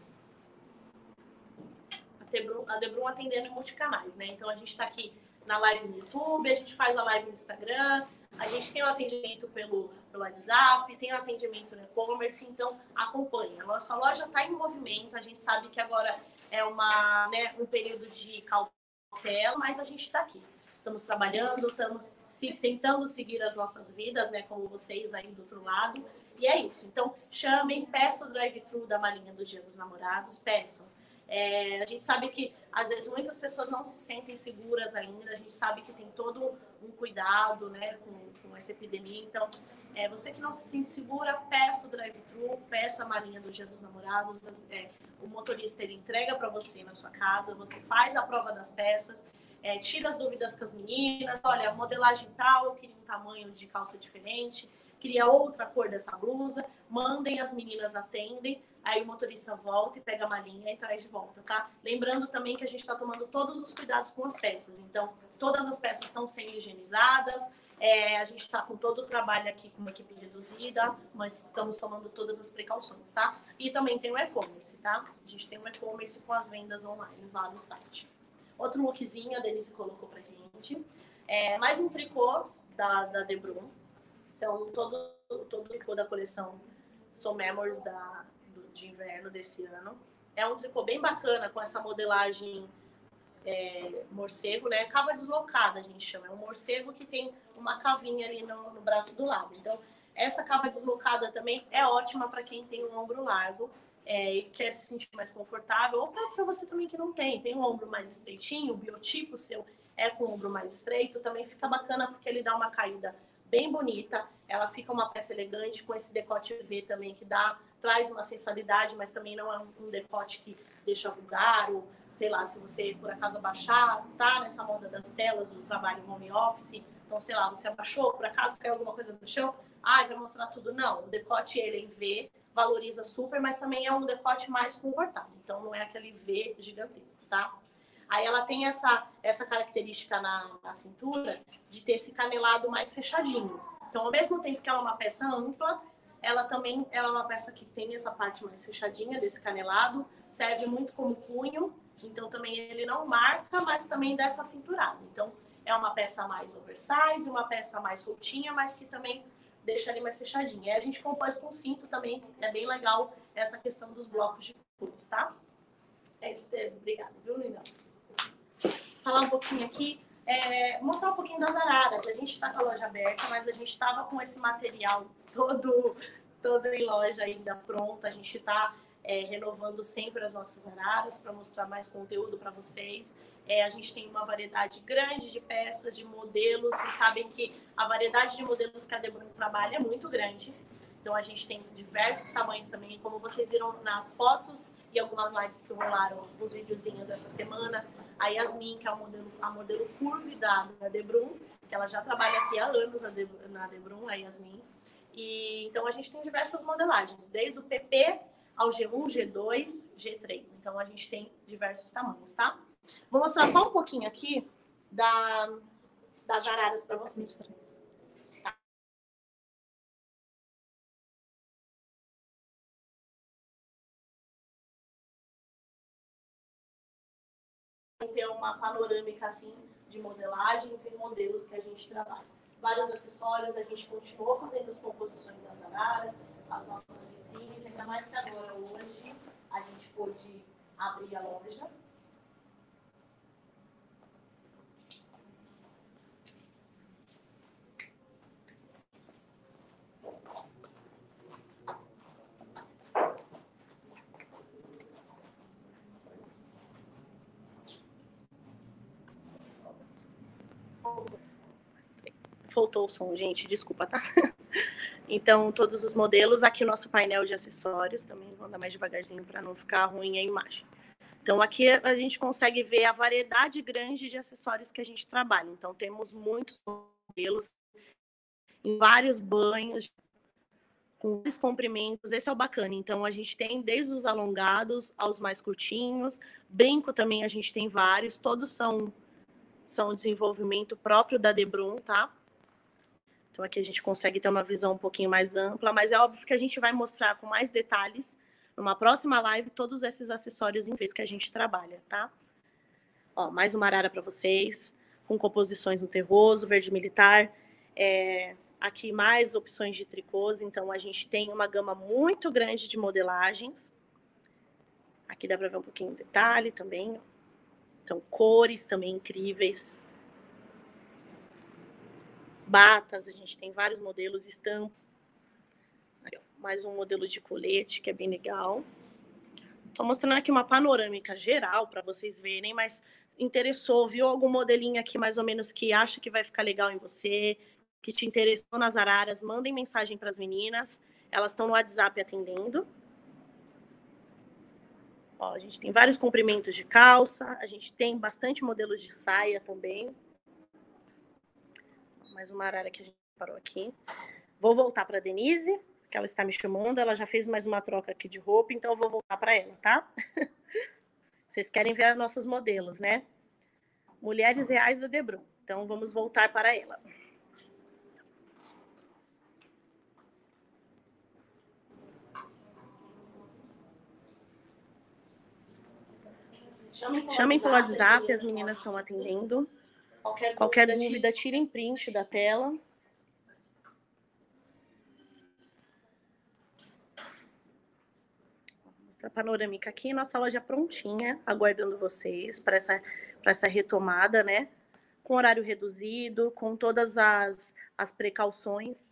A Debron, a Debron atendendo em multicanais, né? Então, a gente está aqui na live no YouTube, a gente faz a live no Instagram, a gente tem o atendimento pelo, pelo WhatsApp, tem o atendimento no e-commerce, então acompanha. A nossa loja está em movimento, a gente sabe que agora é uma, né, um período de cautela, mas a gente está aqui. Estamos trabalhando, estamos se, tentando seguir as nossas vidas, né, como vocês aí do outro lado, e é isso. Então, chamem, peçam o drive-thru da Malinha do Dia dos Namorados, peçam. É, a gente sabe que, às vezes, muitas pessoas não se sentem seguras ainda, a gente sabe que tem todo um cuidado, né, com, com essa epidemia. Então, é, você que não se sente segura, peça o drive-thru, peça a Malinha do Dia dos Namorados, as, é, o motorista ele entrega para você na sua casa, você faz a prova das peças, é, tira as dúvidas com as meninas, olha, modelagem tal, eu queria um tamanho de calça diferente, queria outra cor dessa blusa, mandem, as meninas atendem, aí o motorista volta e pega a malinha e traz de volta, tá? Lembrando também que a gente está tomando todos os cuidados com as peças, então todas as peças estão sendo higienizadas, é, a gente está com todo o trabalho aqui com uma equipe reduzida, mas estamos tomando todas as precauções, tá? E também tem o e-commerce, tá? A gente tem o e-commerce com as vendas online lá no site. Outro lookzinho a Denise colocou pra gente, é, mais um tricô da, da Debron, então todo todo o tricô da coleção So Memories da, do, de inverno desse ano. É um tricô bem bacana, com essa modelagem é, morcego, né? Cava deslocada, a gente chama. É um morcego que tem uma cavinha ali no, no braço do lado. Então, essa cava deslocada também é ótima para quem tem um ombro largo é, e quer se sentir mais confortável, ou para você também que não tem, tem um ombro mais estreitinho, o biotipo seu é com o ombro mais estreito, também fica bacana porque ele dá uma caída bem bonita, ela fica uma peça elegante com esse decote V também que dá, traz uma sensualidade, mas também não é um decote que deixa vulgar, ou sei lá, se você por acaso abaixar, tá nessa moda das telas do trabalho home office, então sei lá, você abaixou, por acaso caiu alguma coisa no chão, ah, vai mostrar tudo. Não, o decote ele em V, valoriza super, mas também é um decote mais confortável. Então não é aquele V gigantesco, tá? Aí ela tem essa, essa característica na, na cintura de ter esse canelado mais fechadinho. Então, ao mesmo tempo que ela é uma peça ampla, ela também ela é uma peça que tem essa parte mais fechadinha desse canelado, serve muito como punho, então também ele não marca, mas também dá essa cinturada. Então, é uma peça mais oversize, uma peça mais soltinha, mas que também deixa ali mais fechadinha. E a gente compôs com cinto também, é bem legal essa questão dos blocos de cores, tá? É isso, obrigada, viu, Linda? Falar um pouquinho aqui, é, mostrar um pouquinho das araras. A gente está com a loja aberta, mas a gente estava com esse material todo, todo em loja ainda pronto. A gente está é, renovando sempre as nossas araras para mostrar mais conteúdo para vocês. É, a gente tem uma variedade grande de peças, de modelos. Vocês sabem que a variedade de modelos que a Debrum trabalha é muito grande. Então, a gente tem diversos tamanhos também. Como vocês viram nas fotos e algumas lives que rolaram, uns videozinhos essa semana, a Yasmin, que é a modelo, a modelo curve da, da Debrum, que ela já trabalha aqui há anos a Debrum, na Debrum, a Yasmin. E, então, a gente tem diversas modelagens, desde o P P ao G um, G dois, G três. Então, a gente tem diversos tamanhos, tá? Vou mostrar só um pouquinho aqui da, das araras para vocês. Tá? Ter uma panorâmica assim de modelagens e modelos que a gente trabalha. Vários acessórios, a gente continuou fazendo as composições das araras, as nossas vitrines, ainda mais que agora, hoje, a gente pôde abrir a loja. Faltou o som, gente, desculpa, tá? Então, todos os modelos, aqui o nosso painel de acessórios, também vou andar mais devagarzinho para não ficar ruim a imagem. Então, aqui a gente consegue ver a variedade grande de acessórios que a gente trabalha. Então, temos muitos modelos em vários banhos, com vários comprimentos, esse é o bacana. Então, a gente tem desde os alongados aos mais curtinhos, brinco também a gente tem vários, todos são, são desenvolvimento próprio da Debrum, tá? Então, aqui a gente consegue ter uma visão um pouquinho mais ampla, mas é óbvio que a gente vai mostrar com mais detalhes, numa próxima live, todos esses acessórios em vez que a gente trabalha, tá? Ó, mais uma arara para vocês, com composições no terroso, verde militar. É, aqui mais opções de tricôs, então a gente tem uma gama muito grande de modelagens. Aqui dá para ver um pouquinho de detalhe também. Então, cores também incríveis. Batas, a gente tem vários modelos, estampas. Aí, ó, mais um modelo de colete, que é bem legal. Estou mostrando aqui uma panorâmica geral para vocês verem, mas interessou, viu algum modelinho aqui mais ou menos que acha que vai ficar legal em você, que te interessou nas araras, mandem mensagem para as meninas. Elas estão no WhatsApp atendendo. Ó, a gente tem vários comprimentos de calça, a gente tem bastante modelos de saia também. Mais uma arara que a gente parou aqui. Vou voltar para a Denise, que ela está me chamando. Ela já fez mais uma troca aqui de roupa, então eu vou voltar para ela, tá? Vocês querem ver as nossas modelos, né? Mulheres reais da Debrum. Então, vamos voltar para ela. Chamem pelo WhatsApp, as meninas estão atendendo. Qualquer dúvida, tirem print da tela. mostra panorâmica aqui, nossa loja prontinha, aguardando vocês para essa, para essa retomada, né? Com horário reduzido, com todas as, as precauções.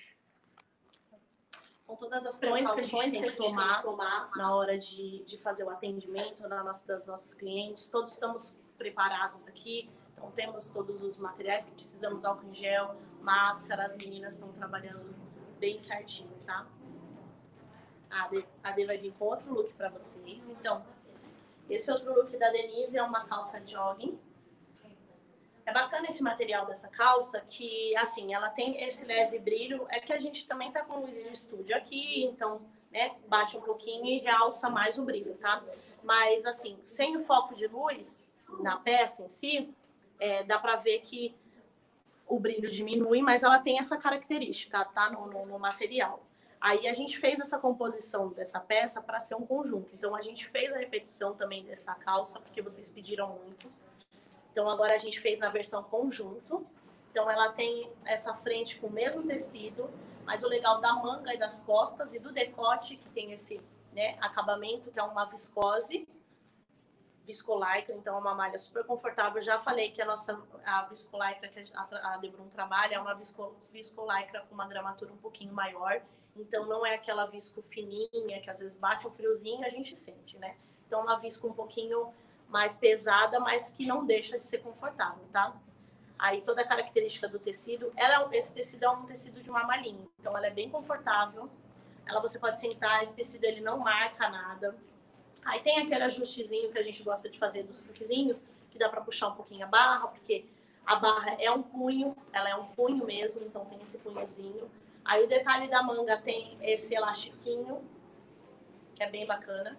Com todas as precauções que a gente tem que tomar, tomar na hora de, de fazer o atendimento na nossa, das nossas clientes. Todos estamos preparados aqui, então temos todos os materiais que precisamos, álcool em gel, máscara, as meninas estão trabalhando bem certinho, tá? A Ade, a Ade vai vir com outro look para vocês. Então, esse outro look da Denise é uma calça jogging. É bacana esse material dessa calça, que, assim, ela tem esse leve brilho. É que a gente também tá com luz de estúdio aqui, então, né, bate um pouquinho e realça mais o brilho, tá? Mas, assim, sem o foco de luz na peça em si, é, dá pra ver que o brilho diminui, mas ela tem essa característica, tá? No, no, no material. Aí a gente fez essa composição dessa peça para ser um conjunto. Então, a gente fez a repetição também dessa calça, porque vocês pediram muito. Então, agora a gente fez na versão conjunto. Então, ela tem essa frente com o mesmo tecido, mas o legal da manga e das costas e do decote, que tem esse, né, acabamento, que é uma viscose, viscolaicra, então é uma malha super confortável. Eu já falei que a nossa a viscolaicra que a, a Debrum trabalha é uma visco, viscolaicra com uma gramatura um pouquinho maior. Então, não é aquela visco fininha, que às vezes bate um friozinho e a gente sente, né? Então, é uma visco um pouquinho mais pesada, mas que não deixa de ser confortável, tá? Aí, toda a característica do tecido, ela, esse tecido é um tecido de uma malhinha, então ela é bem confortável. Ela, você pode sentar, esse tecido ele não marca nada. Aí tem aquele ajustezinho que a gente gosta de fazer dos truquezinhos, que dá para puxar um pouquinho a barra, porque a barra é um punho, ela é um punho mesmo, então tem esse punhozinho. Aí o detalhe da manga tem esse elastiquinho, que é bem bacana.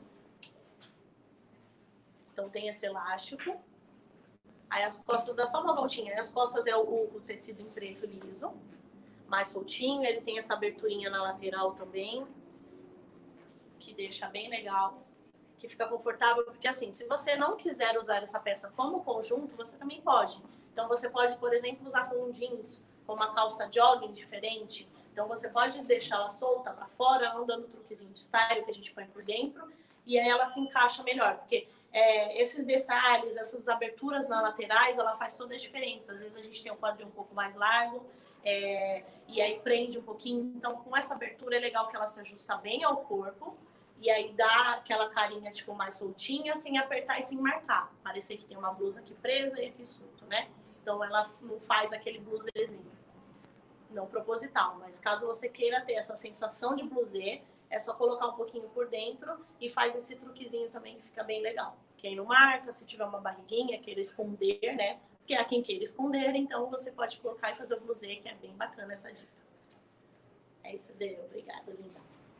Então tem esse elástico. Aí as costas dá só uma voltinha. As costas é o, o tecido em preto liso, mais soltinho. Ele tem essa aberturinha na lateral também, que deixa bem legal, que fica confortável. Porque assim, se você não quiser usar essa peça como conjunto, você também pode. Então você pode, por exemplo, usar com um jeans, com uma calça jogging diferente. Então, você pode deixar ela solta para fora, não dando truquezinho de style que a gente põe por dentro, e aí ela se encaixa melhor, porque é, esses detalhes, essas aberturas nas laterais, ela faz toda a diferença. Às vezes a gente tem um quadril um pouco mais largo, é, e aí prende um pouquinho. Então, com essa abertura é legal que ela se ajusta bem ao corpo, e aí dá aquela carinha tipo mais soltinha, sem apertar e sem marcar. Parecer que tem uma blusa aqui presa e aqui solto, né? Então, ela não faz aquele blusezinho. Não proposital, mas caso você queira ter essa sensação de blusê, é só colocar um pouquinho por dentro e faz esse truquezinho também que fica bem legal. Quem não marca, se tiver uma barriguinha, queira esconder, né? Porque há quem queira esconder, então você pode colocar e fazer o blusê, que é bem bacana essa dica. É isso, Dê. Obrigada, linda.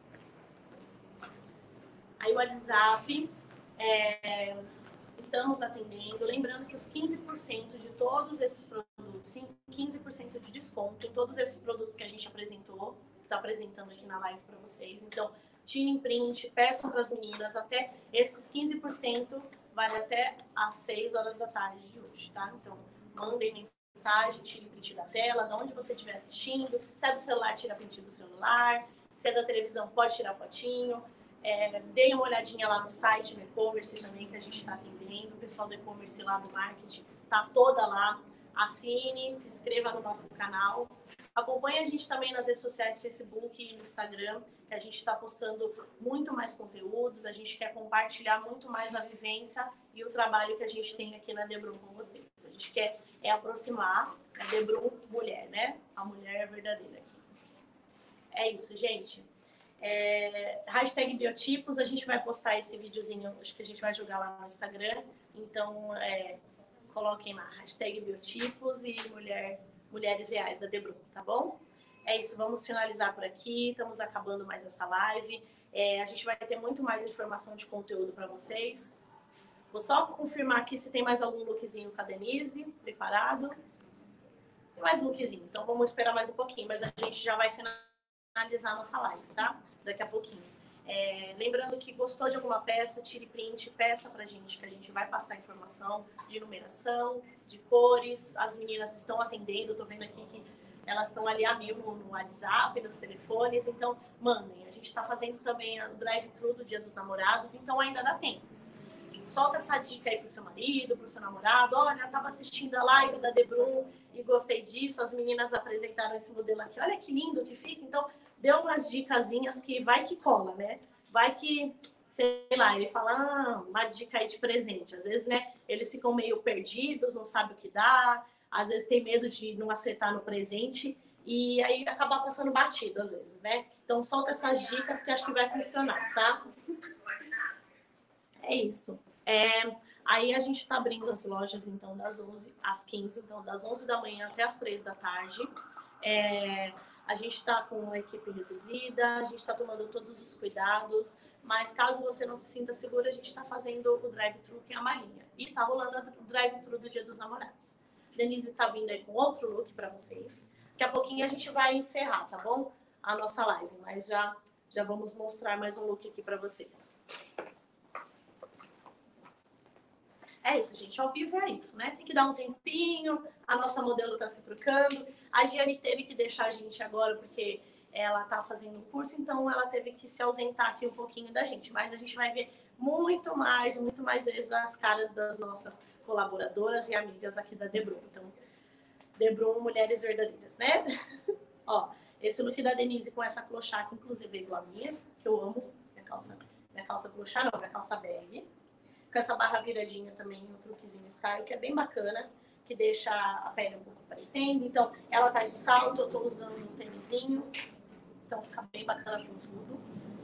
Aí o WhatsApp, é, estamos atendendo, lembrando que os quinze por cento de todos esses produtos, quinze por cento de desconto em todos esses produtos que a gente apresentou, que está apresentando aqui na live para vocês. Então, tirem print, peçam para as meninas, até esses quinze por cento vale até às seis horas da tarde de hoje, tá? Então, mandem mensagem, tirem print da tela, de onde você estiver assistindo. Se é do celular, tira print do celular. Se é da televisão, pode tirar fotinho. É, deem uma olhadinha lá no site, no e-commerce também, que a gente está atendendo. O pessoal do e-commerce lá do marketing está toda lá. Assine, se inscreva no nosso canal. Acompanhe a gente também nas redes sociais, Facebook e no Instagram, que a gente está postando muito mais conteúdos. A gente quer compartilhar muito mais a vivência e o trabalho que a gente tem aqui na Debrum com vocês. A gente quer é aproximar a Debrum mulher, né? A mulher verdadeira aqui. É isso, gente. É, hashtag biotipos, a gente vai postar esse videozinho, acho que a gente vai jogar lá no Instagram. Então, é, coloquem lá, hashtag biotipos e mulher, mulheres reais da Debrum, tá bom? É isso, vamos finalizar por aqui, estamos acabando mais essa live. É, a gente vai ter muito mais informação de conteúdo para vocês. Vou só confirmar aqui se tem mais algum lookzinho com a Denise, preparado. Tem mais lookzinho, então vamos esperar mais um pouquinho, mas a gente já vai finalizar a nossa live, tá? Daqui a pouquinho. É, lembrando que gostou de alguma peça, tire print, peça pra gente, que a gente vai passar informação de numeração, de cores. As meninas estão atendendo, tô vendo aqui que elas estão ali a mil no WhatsApp, nos telefones, então mandem. A gente está fazendo também o drive-thru do Dia dos Namorados, então ainda dá tempo. Solta essa dica aí pro seu marido, pro seu namorado. Olha, eu estava assistindo a live da Debrum e gostei disso, as meninas apresentaram esse modelo aqui, olha que lindo que fica. Então, deu umas dicasinhas que vai que cola, né? Vai que, sei lá, ele fala, ah, uma dica aí de presente. Às vezes, né, eles ficam meio perdidos, não sabem o que dá, às vezes tem medo de não acertar no presente e aí acabar passando batido, às vezes, né? Então, solta essas dicas que acho que vai funcionar, tá? É isso. É, aí a gente está abrindo as lojas, então, das onze às quinze, então, das onze da manhã até as três da tarde. É, a gente está com uma equipe reduzida, a gente está tomando todos os cuidados, mas caso você não se sinta segura, a gente está fazendo o drive-thru, que é a malinha. E está rolando o drive-thru do Dia dos Namorados. Denise está vindo aí com outro look para vocês. Daqui a pouquinho a gente vai encerrar, tá bom? A nossa live, mas já, já vamos mostrar mais um look aqui para vocês. É isso, gente. Ao vivo é isso, né? Tem que dar um tempinho, a nossa modelo tá se trocando. A Giane teve que deixar a gente agora porque ela tá fazendo um curso, então ela teve que se ausentar aqui um pouquinho da gente. Mas a gente vai ver muito mais, muito mais vezes as caras das nossas colaboradoras e amigas aqui da Debrum. Então, Debrum, mulheres verdadeiras, né? Ó, esse look da Denise com essa clochá, que inclusive é igual a minha, que eu amo. Minha calça, minha calça clochá não, minha calça bag. Com essa barra viradinha também, um truquezinho style, que é bem bacana, que deixa a pele um pouco aparecendo. Então, ela tá de salto, eu tô usando um tênisinho, então fica bem bacana com tudo.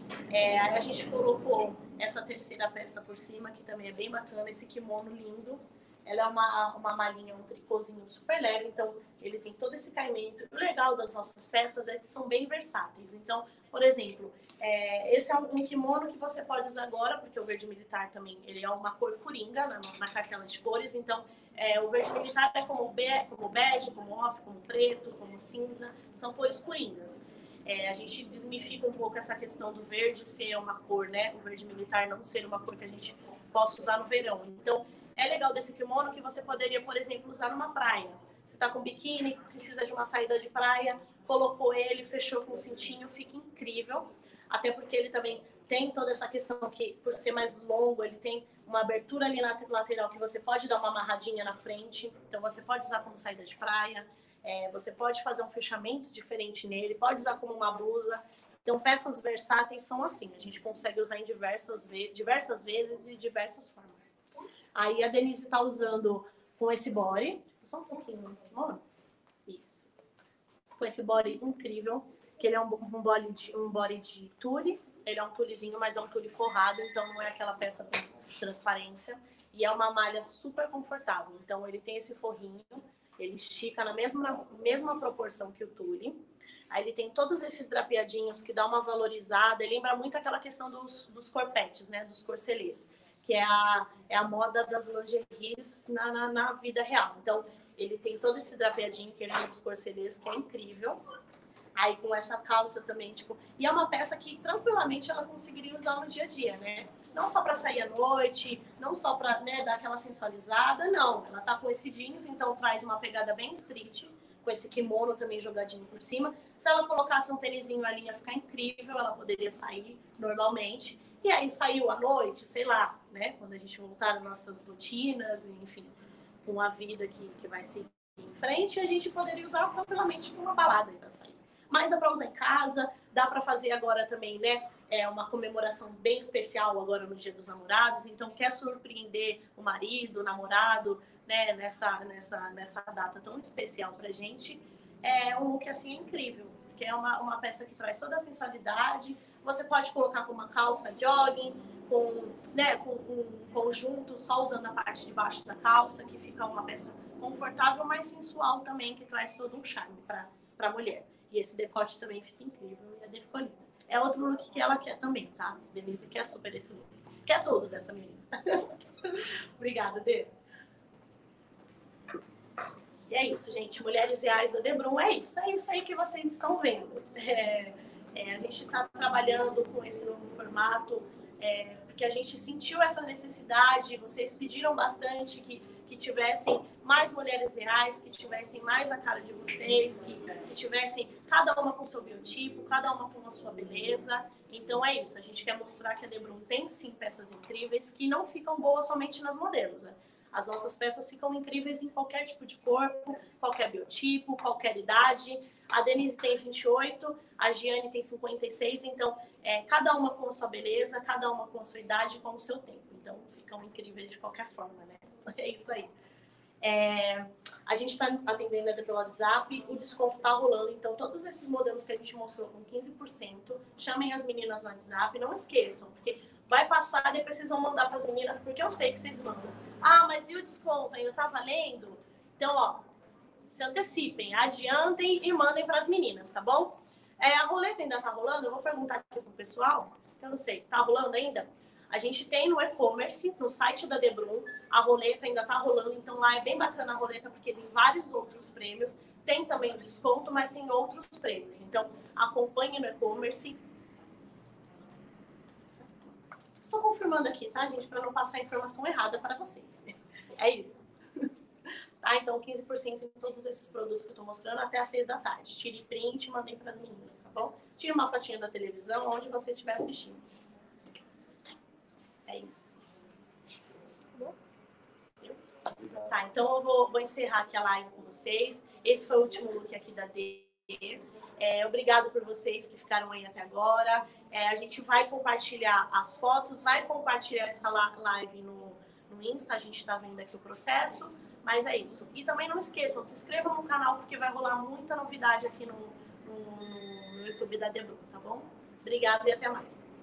É, aí a gente colocou essa terceira peça por cima, que também é bem bacana, esse kimono lindo. Ela é uma, uma malinha, um tricôzinho super leve, então ele tem todo esse caimento. O legal das nossas peças é que são bem versáteis. Então, por exemplo, é, esse é um, um kimono que você pode usar agora, porque o verde militar também ele é uma cor coringa na, na cartela de cores. Então, é, o verde militar é como, be, como bege, como off, como preto, como cinza. São cores coringas. É, a gente desmifica um pouco essa questão do verde ser uma cor, né? O verde militar não ser uma cor que a gente possa usar no verão. Então, é legal desse kimono que você poderia, por exemplo, usar numa praia. Você está com biquíni, precisa de uma saída de praia, colocou ele, fechou com o cintinho, fica incrível. Até porque ele também tem toda essa questão que, por ser mais longo, ele tem uma abertura ali na lateral que você pode dar uma amarradinha na frente. Então, você pode usar como saída de praia. É, você pode fazer um fechamento diferente nele, pode usar como uma blusa. Então, peças versáteis são assim. A gente consegue usar em diversas, ve diversas vezes e de diversas formas. Aí a Denise está usando com esse body, só um pouquinho, ó, isso, com esse body incrível, que ele é um, um, body, de, um body de tule, ele é um tulezinho, mas é um tule forrado, então não é aquela peça com transparência, e é uma malha super confortável, então ele tem esse forrinho, ele estica na mesma, mesma proporção que o tule, aí ele tem todos esses drapeadinhos que dá uma valorizada, ele lembra muito aquela questão dos, dos corpetes, né, dos corcelês, que é a, é a moda das lingeries na, na, na vida real. Então, ele tem todo esse drapeadinho, que ele é um dos corcelês, que é incrível. Aí, com essa calça também, tipo... E é uma peça que, tranquilamente, ela conseguiria usar no dia a dia, né? Não só para sair à noite, não só para, né, dar aquela sensualizada, não. Ela tá com esse jeans, então traz uma pegada bem street, com esse kimono também jogadinho por cima. Se ela colocasse um tênisinho ali, ia ficar incrível, ela poderia sair normalmente. E aí saiu à noite, sei lá, né? Quando a gente voltar às nossas rotinas, enfim, com a vida que, que vai seguir em frente, a gente poderia usar tranquilamente para uma balada para sair. Mas dá para usar em casa, dá para fazer agora também, né? É uma comemoração bem especial agora no Dia dos Namorados. Então, quer surpreender o marido, o namorado, né? Nessa, nessa, nessa data tão especial para a gente. É um look assim incrível, porque é uma, uma peça que traz toda a sensualidade. Você pode colocar com uma calça jogging, com, né, com um conjunto, só usando a parte de baixo da calça, que fica uma peça confortável, mas sensual também, que traz todo um charme para a mulher. E esse decote também fica incrível e a Dê ficou linda. É outro look que ela quer também, tá? Denise quer super esse look. Quer todos essa menina. Obrigada, Dê. E é isso, gente. Mulheres Reais da Debrum é isso. É isso aí que vocês estão vendo. É... É, a gente está trabalhando com esse novo formato, é, porque a gente sentiu essa necessidade, vocês pediram bastante que, que tivessem mais mulheres reais, que tivessem mais a cara de vocês, que, que tivessem cada uma com seu biotipo, cada uma com a sua beleza. Então é isso, a gente quer mostrar que a Debrum tem sim peças incríveis que não ficam boas somente nas modelos, né? As nossas peças ficam incríveis em qualquer tipo de corpo, qualquer biotipo, qualquer idade. A Denise tem vinte e oito, a Giane tem cinquenta e seis, então é, cada uma com a sua beleza, cada uma com a sua idade e com o seu tempo. Então ficam incríveis de qualquer forma, né? É isso aí. É, a gente está atendendo aqui pelo WhatsApp, o desconto está rolando, então todos esses modelos que a gente mostrou com quinze por cento, chamem as meninas no WhatsApp, não esqueçam, porque vai passar e depois vocês vão mandar para as meninas, porque eu sei que vocês mandam. Ah, mas e o desconto ainda está valendo? Então, ó, se antecipem, adiantem e mandem para as meninas, tá bom? É, a roleta ainda está rolando? Eu vou perguntar aqui pro pessoal, eu não sei, tá rolando ainda? A gente tem no e-commerce, no site da Debrum, a roleta ainda está rolando, então lá é bem bacana a roleta, porque tem vários outros prêmios, tem também o desconto, mas tem outros prêmios. Então, acompanhe no e-commerce. Só confirmando aqui, tá, gente, para não passar a informação errada para vocês. É isso. Tá, então, quinze por cento em todos esses produtos que eu estou mostrando até às seis da tarde. Tire print e mandem para as meninas, tá bom? Tire uma fotinha da televisão, onde você estiver assistindo. É isso. Tá, então eu vou, vou encerrar aqui a live com vocês. Esse foi o último look aqui da D. É, obrigado por vocês que ficaram aí até agora. É, a gente vai compartilhar as fotos, vai compartilhar essa live no, no Insta, a gente está vendo aqui o processo, mas é isso. E também não esqueçam, se inscrevam no canal, porque vai rolar muita novidade aqui no, no, no YouTube da Debrum, tá bom? Obrigada e até mais.